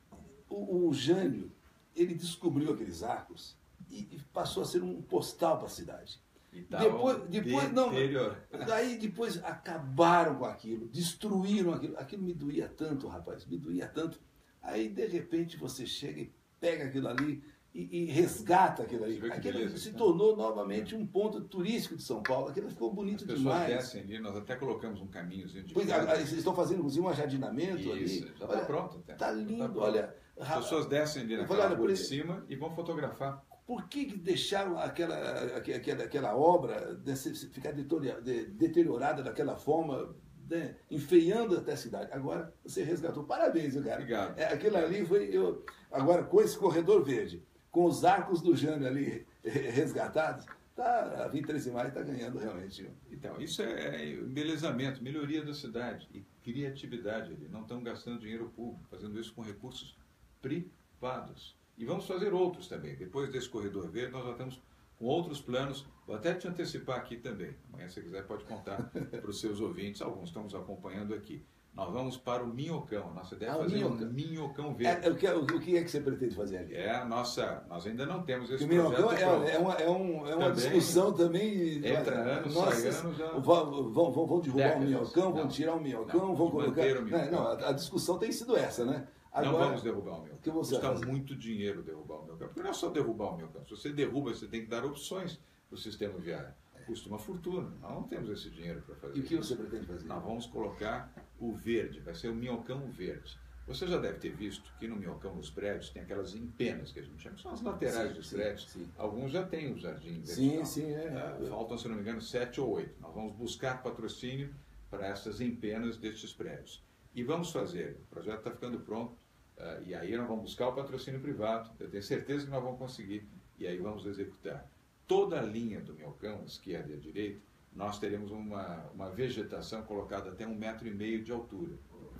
o, o Jânio, ele descobriu aqueles arcos e, e passou a ser um postal para a cidade. E tal, Depois, depois não, deterior- daí depois acabaram com aquilo, destruíram aquilo. Aquilo me doía tanto, rapaz, me doía tanto. Aí, de repente, você chega e pega aquilo ali e, e resgata aquilo ali. Você vê que Aquilo beleza, se né? tornou novamente um ponto turístico de São Paulo. Aquilo ficou As bonito pessoas demais. descem ali, nós até colocamos um caminhozinho de Pois, pedra. a- a- vocês estão fazendo, inclusive, um ajardinamento Isso, ali. já está Olha, pronto até. Tá Já lindo, pronto. olha. As pessoas descem ali Eu naquela falei, olha, rua por de isso- cima e vão fotografar. Por que que deixaram aquela, aque- aquela, aquela obra desse- ficar deteriora- de- deteriorada daquela forma, né, enfeiando até a cidade? Agora você resgatou. Parabéns, viu, cara. Obrigado. É, aquilo ali foi. Eu, agora, com esse corredor verde, com os arcos do Jânio ali resgatados, tá, a vinte e três de maio está ganhando realmente. viu? Então, isso é embelezamento, melhoria da cidade e criatividade. Ali. Não estão gastando dinheiro público, fazendo isso com recursos privados. E vamos fazer outros também. Depois desse corredor verde, nós já estamos com outros planos. Vou até te antecipar aqui também. Amanhã, se quiser, pode contar para os seus ouvintes. Alguns estão nos acompanhando aqui. Nós vamos para o Minhocão. Nossa ideia é Ah, o fazer Minhocão. um Minhocão verde. É, o, que, o, o que é que você pretende fazer ali? É a nossa... Nós ainda não temos esse O Minhocão projeto é, pronto. é uma, é um- é uma Também. discussão também. Entra olha, ano, nossa, sai ano, já- Vão, vão, vão, vão derrubar Décadas. o Minhocão, vão Não. tirar o Minhocão, Não, vão vamos colocar. manter o Minhocão. Não, a, a discussão tem sido essa, né? Não vamos derrubar o meu que você vai Custa fazer? muito dinheiro derrubar o meu campo. Porque não é só derrubar o meu campo. Se você derruba, você tem que dar opções para o sistema viário. Custa uma fortuna. Nós não temos esse dinheiro para fazer E o que isso. você pretende fazer? Nós vamos colocar o verde. Vai ser o minhocão verde. Você já deve ter visto que no minhocão, nos prédios, tem aquelas empenas que a gente chama. São as laterais Sim, dos sim, prédios. sim. Alguns já têm o jardim Sim, vertical. sim, é. Ah, faltam, se não me engano, sete ou oito. Nós vamos buscar patrocínio para essas empenas destes prédios. E vamos fazer. O projeto está ficando pronto. Uh, e aí nós vamos buscar o patrocínio privado, eu tenho certeza que nós vamos conseguir, e aí vamos executar. Toda a linha do Minhocão, esquerda e à direita, nós teremos uma, uma vegetação colocada até um metro e meio de altura.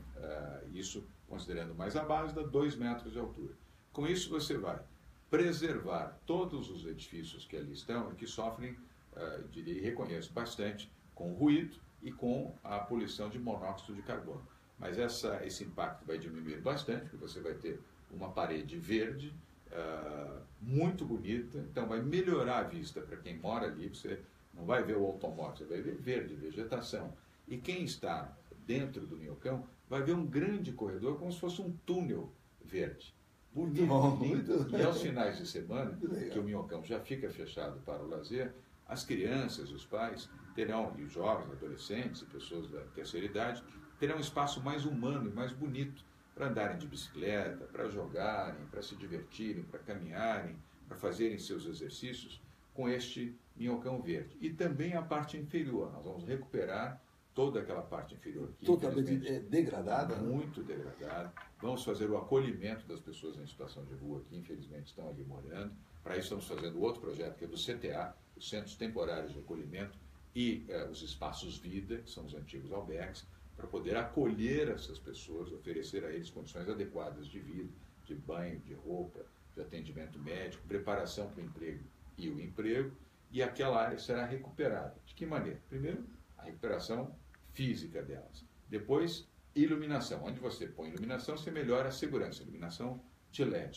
Uh, isso, considerando mais a base, dá dois metros de altura. Com isso você vai preservar todos os edifícios que ali estão e que sofrem, uh, diria e reconheço bastante, com ruído e com a poluição de monóxido de carbono. Mas essa, esse impacto vai diminuir bastante, porque você vai ter uma parede verde, uh, muito bonita, então vai melhorar a vista para quem mora ali, você não vai ver o automóvel, você vai ver verde, vegetação. E quem está dentro do Minhocão vai ver um grande corredor, como se fosse um túnel verde. Bonito, bom, lindo. muito- E aos finais de semana, Muito legal. que o Minhocão já fica fechado para o lazer, as crianças, os pais terão, e os jovens, adolescentes e pessoas da terceira idade, terão um espaço mais humano e mais bonito para andarem de bicicleta, para jogarem, para se divertirem, para caminharem, para fazerem seus exercícios com este Minhocão verde. E também a parte inferior, nós vamos recuperar toda aquela parte inferior que Totalmente infelizmente, é, degradada. né? muito degradada. Vamos fazer o acolhimento das pessoas em situação de rua que infelizmente estão ali morando. Para isso estamos fazendo outro projeto que é do C T A, os Centros Temporários de Acolhimento, e eh, os espaços vida, que são os antigos albergues, para poder acolher essas pessoas, oferecer a eles condições adequadas de vida, de banho, de roupa, de atendimento médico, preparação para o emprego e o emprego, e aquela área será recuperada. De que maneira? Primeiro, a recuperação física delas. Depois, iluminação. Onde você põe iluminação, você melhora a segurança, iluminação de L E D.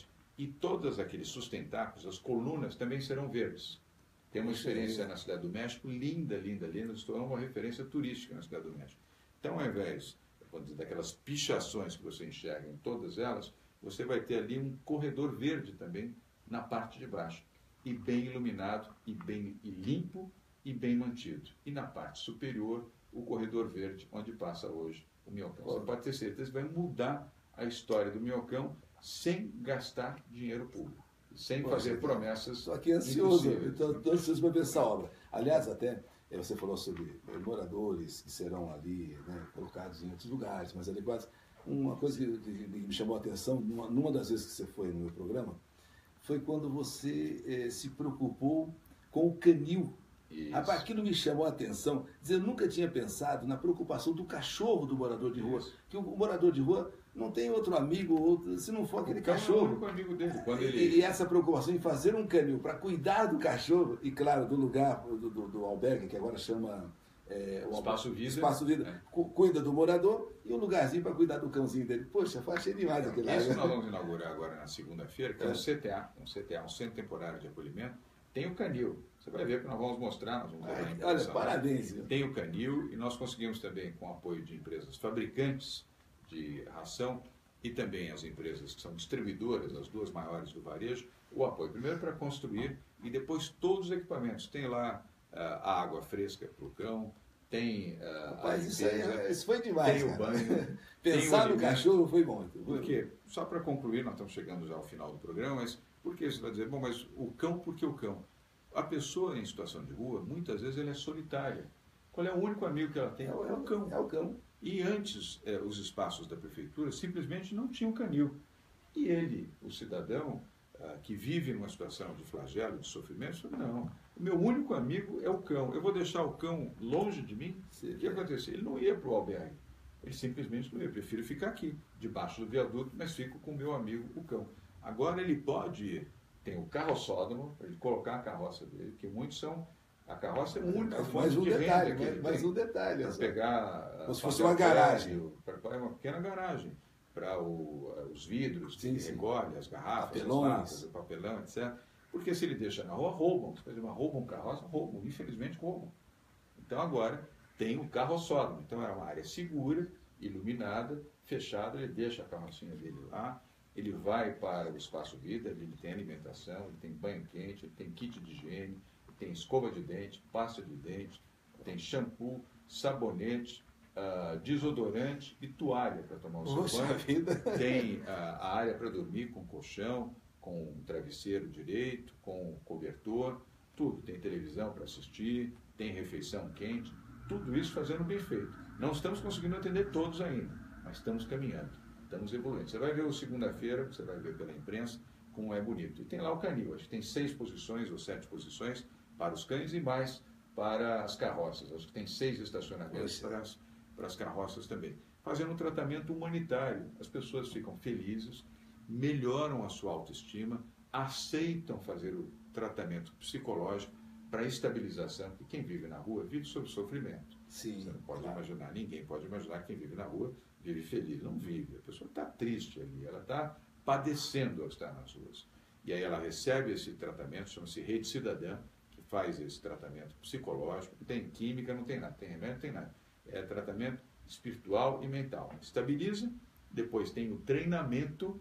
E todos aqueles sustentáculos, as colunas, também serão verdes. Tem uma experiência na Cidade do México linda, linda, linda, se tornou uma referência turística na Cidade do México. Então, ao invés daquelas pichações que você enxerga em todas elas, você vai ter ali um corredor verde também na parte de baixo. E bem iluminado, e bem e limpo, e bem mantido. E na parte superior, o corredor verde, onde passa hoje o Minhocão. Você pode ter certeza que vai mudar a história do Minhocão sem gastar dinheiro público, sem fazer promessas. Estou aqui ansioso, estou ansioso para ver essa obra. Aliás, até você falou sobre moradores que serão ali, né, colocados em outros lugares, mas adequados. Uma coisa que, que me chamou a atenção, numa, numa das vezes que você foi no meu programa, foi quando você eh, se preocupou com o canil. Rapaz, aquilo me chamou a atenção. Dizer, eu nunca tinha pensado na preocupação do cachorro do morador de rua. Isso. Que o morador de rua não tem outro amigo, outro, se não for aquele o cachorro. É o amigo dele. Quando ele... e, e essa preocupação em fazer um canil para cuidar do cachorro, e claro, do lugar, do, do, do albergue, que agora chama... É, o Espaço Vida. Espaço Vida. É. Cuida do morador e um lugarzinho para cuidar do cãozinho dele. Poxa, achei demais aquele lá. Isso nós vamos inaugurar agora na segunda-feira, que é, é o C T A, um C T A, um Centro Temporário de Acolhimento. Tem o canil. Você vai ver que nós vamos mostrar, nós vamos Ai, olha, parabéns. Viu? Tem o canil e nós conseguimos também, com o apoio de empresas fabricantes de ração e também as empresas que são distribuidoras, as duas maiores do varejo, o apoio. Primeiro para construir e depois todos os equipamentos. Tem lá uh, a água fresca para o cão, tem uh, Rapaz, a isso, aí, isso foi demais, tem cara. o banho. Pensar no cachorro foi bom. Porque, só para concluir, nós estamos chegando já ao final do programa, mas por que você vai dizer, bom, mas o cão, por que o cão? A pessoa em situação de rua, muitas vezes, ela é solitária. Qual é o único amigo que ela tem? É o, é o cão. É o cão. E antes, é, os espaços da prefeitura simplesmente não tinham canil. E ele, o cidadão ah, que vive numa situação de flagelo, de sofrimento, não. O meu único amigo é o cão. Eu vou deixar o cão longe de mim? Sim. O que aconteceu? Ele não ia para o albergue. Ele simplesmente não ia. Eu prefiro ficar aqui, debaixo do viaduto, mas fico com o meu amigo, o cão. Agora ele pode ir. Tem o carroçódromo, para ele colocar a carroça dele, que muitos são... A carroça é a única mas, fonte mas um de detalhe, renda que ele mas tem. um detalhe. Para pegar... Como se fosse uma garagem. É uma pequena garagem. Para os vidros que sim, ele sim. recolhe, as garrafas, Papelões. as latas, o papelão, etcétera. Porque se ele deixa na rua, roubam. Se uma roubam carroça, roubam. Infelizmente, roubam. Então, agora, tem o carroçódromo. Então, é uma área segura, iluminada, fechada. Ele deixa a carrocinha dele lá. Ele vai para o Espaço Vida, ele tem alimentação, ele tem banho quente, ele tem kit de higiene, ele tem escova de dente, pasta de dente, tem shampoo, sabonete, uh, desodorante e toalha para tomar o seu Poxa banho. Vida. Tem uh, a área para dormir com colchão, com um travesseiro direito, com cobertor, tudo. Tem televisão para assistir, tem refeição quente, tudo isso fazendo bem feito. Não estamos conseguindo atender todos ainda, mas estamos caminhando. Estamos evoluindo. Você vai ver o segunda-feira, você vai ver pela imprensa, como é bonito. E tem lá o canil, acho que tem seis posições ou sete posições para os cães e mais para as carroças. Acho que tem seis estacionamentos para as, para as carroças também. Fazendo um tratamento humanitário. As pessoas ficam felizes, melhoram a sua autoestima, aceitam fazer o tratamento psicológico para estabilização, porque quem vive na rua vive sob sofrimento. Sim, você não pode claro. imaginar, ninguém pode imaginar quem vive na rua vive feliz, não vive. A pessoa está triste ali, ela está padecendo ao estar nas ruas. E aí ela recebe esse tratamento, chama-se Rede Cidadã, que faz esse tratamento psicológico, não tem química, não tem nada, tem remédio, não tem nada. É tratamento espiritual e mental. Estabiliza, depois tem o treinamento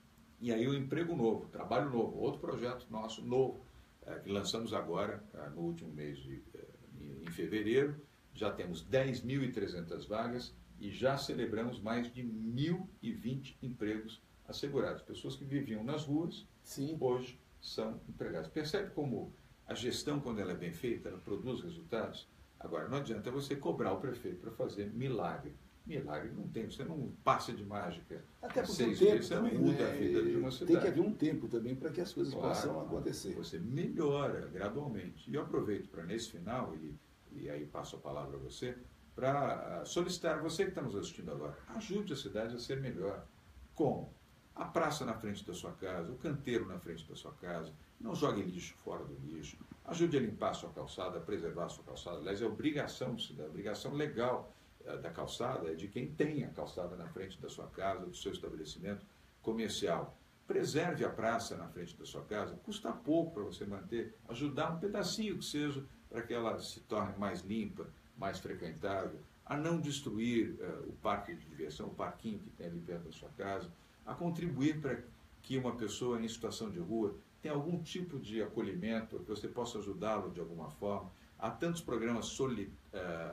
e aí o emprego novo, trabalho novo, outro projeto nosso novo, é, que lançamos agora, é, no último mês de é, em fevereiro. Já temos dez mil e trezentas vagas e já celebramos mais de mil e vinte empregos assegurados. Pessoas que viviam nas ruas, sim, hoje são empregadas. Percebe como a gestão, quando ela é bem feita, ela produz resultados? Agora, não adianta você cobrar o prefeito para fazer milagre. Milagre não tem, você não passa de mágica. Até porque seis o tempo meses, você também, não muda né? a vida de uma cidade. Tem que haver um tempo também para que as coisas Claro, possam acontecer. Você melhora gradualmente. E eu aproveito para, nesse final, e, e aí passo a palavra a você, para solicitar, você que está nos assistindo agora, ajude a cidade a ser melhor. Como? A praça na frente da sua casa, o canteiro na frente da sua casa, não jogue lixo fora do lixo, ajude a limpar a sua calçada, a preservar a sua calçada. Aliás, é obrigação do cidadão, obrigação legal é, da calçada, é de quem tem a calçada na frente da sua casa, do seu estabelecimento comercial. preserve a praça na frente da sua casa, custa pouco para você manter, ajudar um pedacinho que seja, para que ela se torne mais limpa, mais frequentável, a não destruir uh, o parque de diversão, o parquinho que tem ali perto da sua casa, a contribuir para que uma pessoa em situação de rua tenha algum tipo de acolhimento, que você possa ajudá-lo de alguma forma. Há tantos programas soli, uh,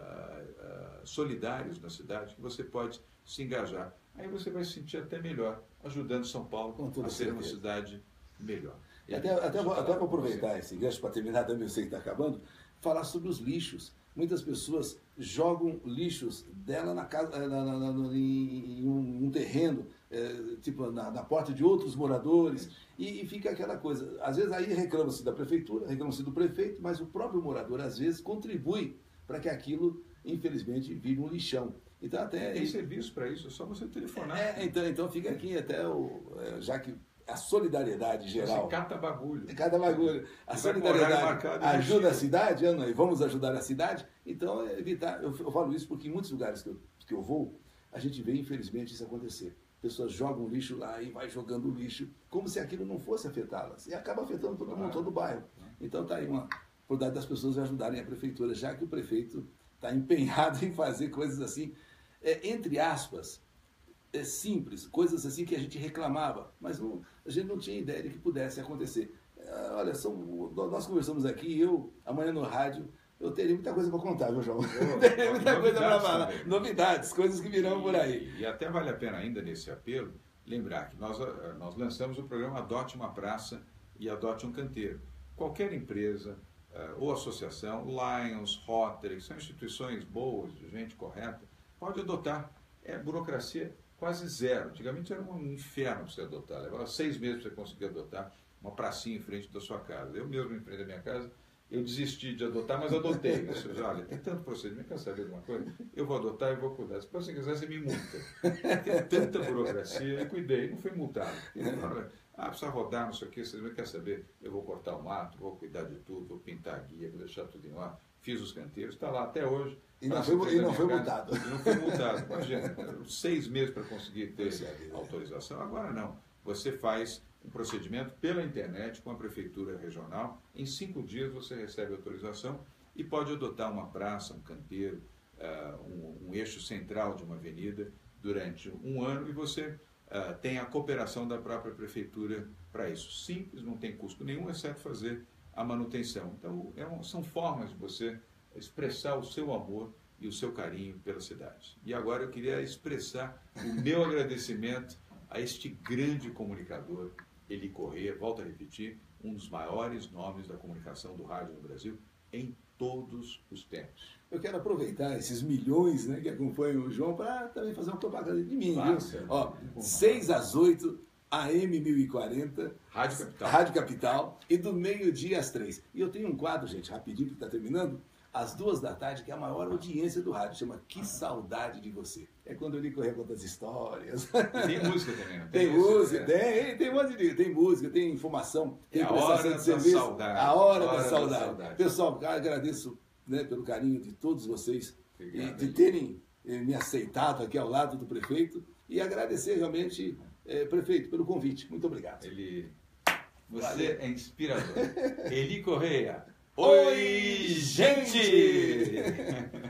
uh, solidários na cidade que você pode se engajar. Aí você vai se sentir até melhor, ajudando São Paulo a ser uma cidade melhor. Até, até, vou, até vou aproveitar esse gancho para terminar, também eu sei que está acabando, falar sobre os lixos. Muitas pessoas jogam lixos dela na casa, na, na, na, em, em um, um terreno, é, tipo na, na porta de outros moradores, e, e fica aquela coisa. Às vezes aí reclama-se da prefeitura, reclama-se do prefeito, mas o próprio morador às vezes contribui para que aquilo, infelizmente, vire um lixão. Então até tem serviço para isso, é só você telefonar. É, então, então fica aqui até o, já que a solidariedade geral. Você cata bagulho. Cada bagulho. A solidariedade ajuda a cidade, Ana, e vamos ajudar a cidade. Então, é evitar. Eu, eu falo isso porque em muitos lugares que eu, que eu vou, a gente vê, infelizmente, isso acontecer. Pessoas jogam lixo lá e vai jogando lixo, como se aquilo não fosse afetá-las. E acaba afetando todo mundo, todo o bairro. Então, está aí uma oportunidade das pessoas ajudarem a prefeitura, já que o prefeito está empenhado em fazer coisas assim, é, entre aspas, é simples, coisas assim que a gente reclamava, mas não, a gente não tinha ideia de que pudesse acontecer. É, olha, são, nós conversamos aqui, eu, amanhã no rádio, eu teria muita coisa para contar, viu, João? Oh, teria muita coisa para falar. Também. Novidades, coisas que virão e, por aí. E, e até vale a pena ainda nesse apelo, lembrar que nós, nós lançamos o programa Adote uma Praça e Adote um Canteiro. Qualquer empresa uh, ou associação, Lions, Rotary, são instituições boas, de gente correta, pode adotar. É burocracia quase zero. Antigamente era um inferno para você adotar. Levava seis meses para você conseguir adotar uma pracinha em frente da sua casa. Eu mesmo, em frente da minha casa, eu desisti de adotar, mas adotei. Eu disse, olha, tem tanto procedimento, quer saber de uma coisa? Eu vou adotar e vou cuidar. Se você quiser, você me multa. Tem tanta burocracia, eu cuidei, não fui multado. Ah, precisa rodar, não sei o que, você quer saber? Eu vou cortar o mato, vou cuidar de tudo, vou pintar a guia, vou deixar tudo em ordem. Fiz os canteiros, está lá até hoje. E não foi, e não foi multado. E não foi multado. Imagina, seis meses para conseguir ter autorização. Agora não. Você faz um procedimento pela internet com a prefeitura regional. Em cinco dias você recebe autorização e pode adotar uma praça, um canteiro, uh, um, um eixo central de uma avenida durante um ano e você uh, tem a cooperação da própria prefeitura para isso. Simples, não tem custo nenhum, exceto fazer a manutenção. Então, é um, são formas de você expressar o seu amor e o seu carinho pela cidade. E agora eu queria expressar o meu agradecimento a este grande comunicador, Eli Corrêa, volto a repetir, um dos maiores nomes da comunicação do rádio no Brasil em todos os tempos. Eu quero aproveitar esses milhões, né, que acompanham o João para também fazer uma propaganda de mim, viu? Ó, seis às oito, A M mil e quarenta, Rádio Capital. Rádio Capital, e do meio-dia às três. E eu tenho um quadro, gente, rapidinho, que está terminando, às duas da tarde, que é a maior audiência do rádio, chama Que Saudade de Você. É quando ele corre conta as histórias. E tem música também, não tem? Tem música, é. tem, tem um monte de, tem música, tem informação, tem é prestação de serviço. Saudade. A hora, a hora da, saudade. da saudade. Pessoal, agradeço, né, pelo carinho de todos vocês, Obrigado, e de terem eh, me aceitado aqui ao lado do prefeito, e agradecer realmente, eh, prefeito, pelo convite. Muito obrigado. Ele, você Valeu. É inspirador. Eli Corrêa. Oi, gente!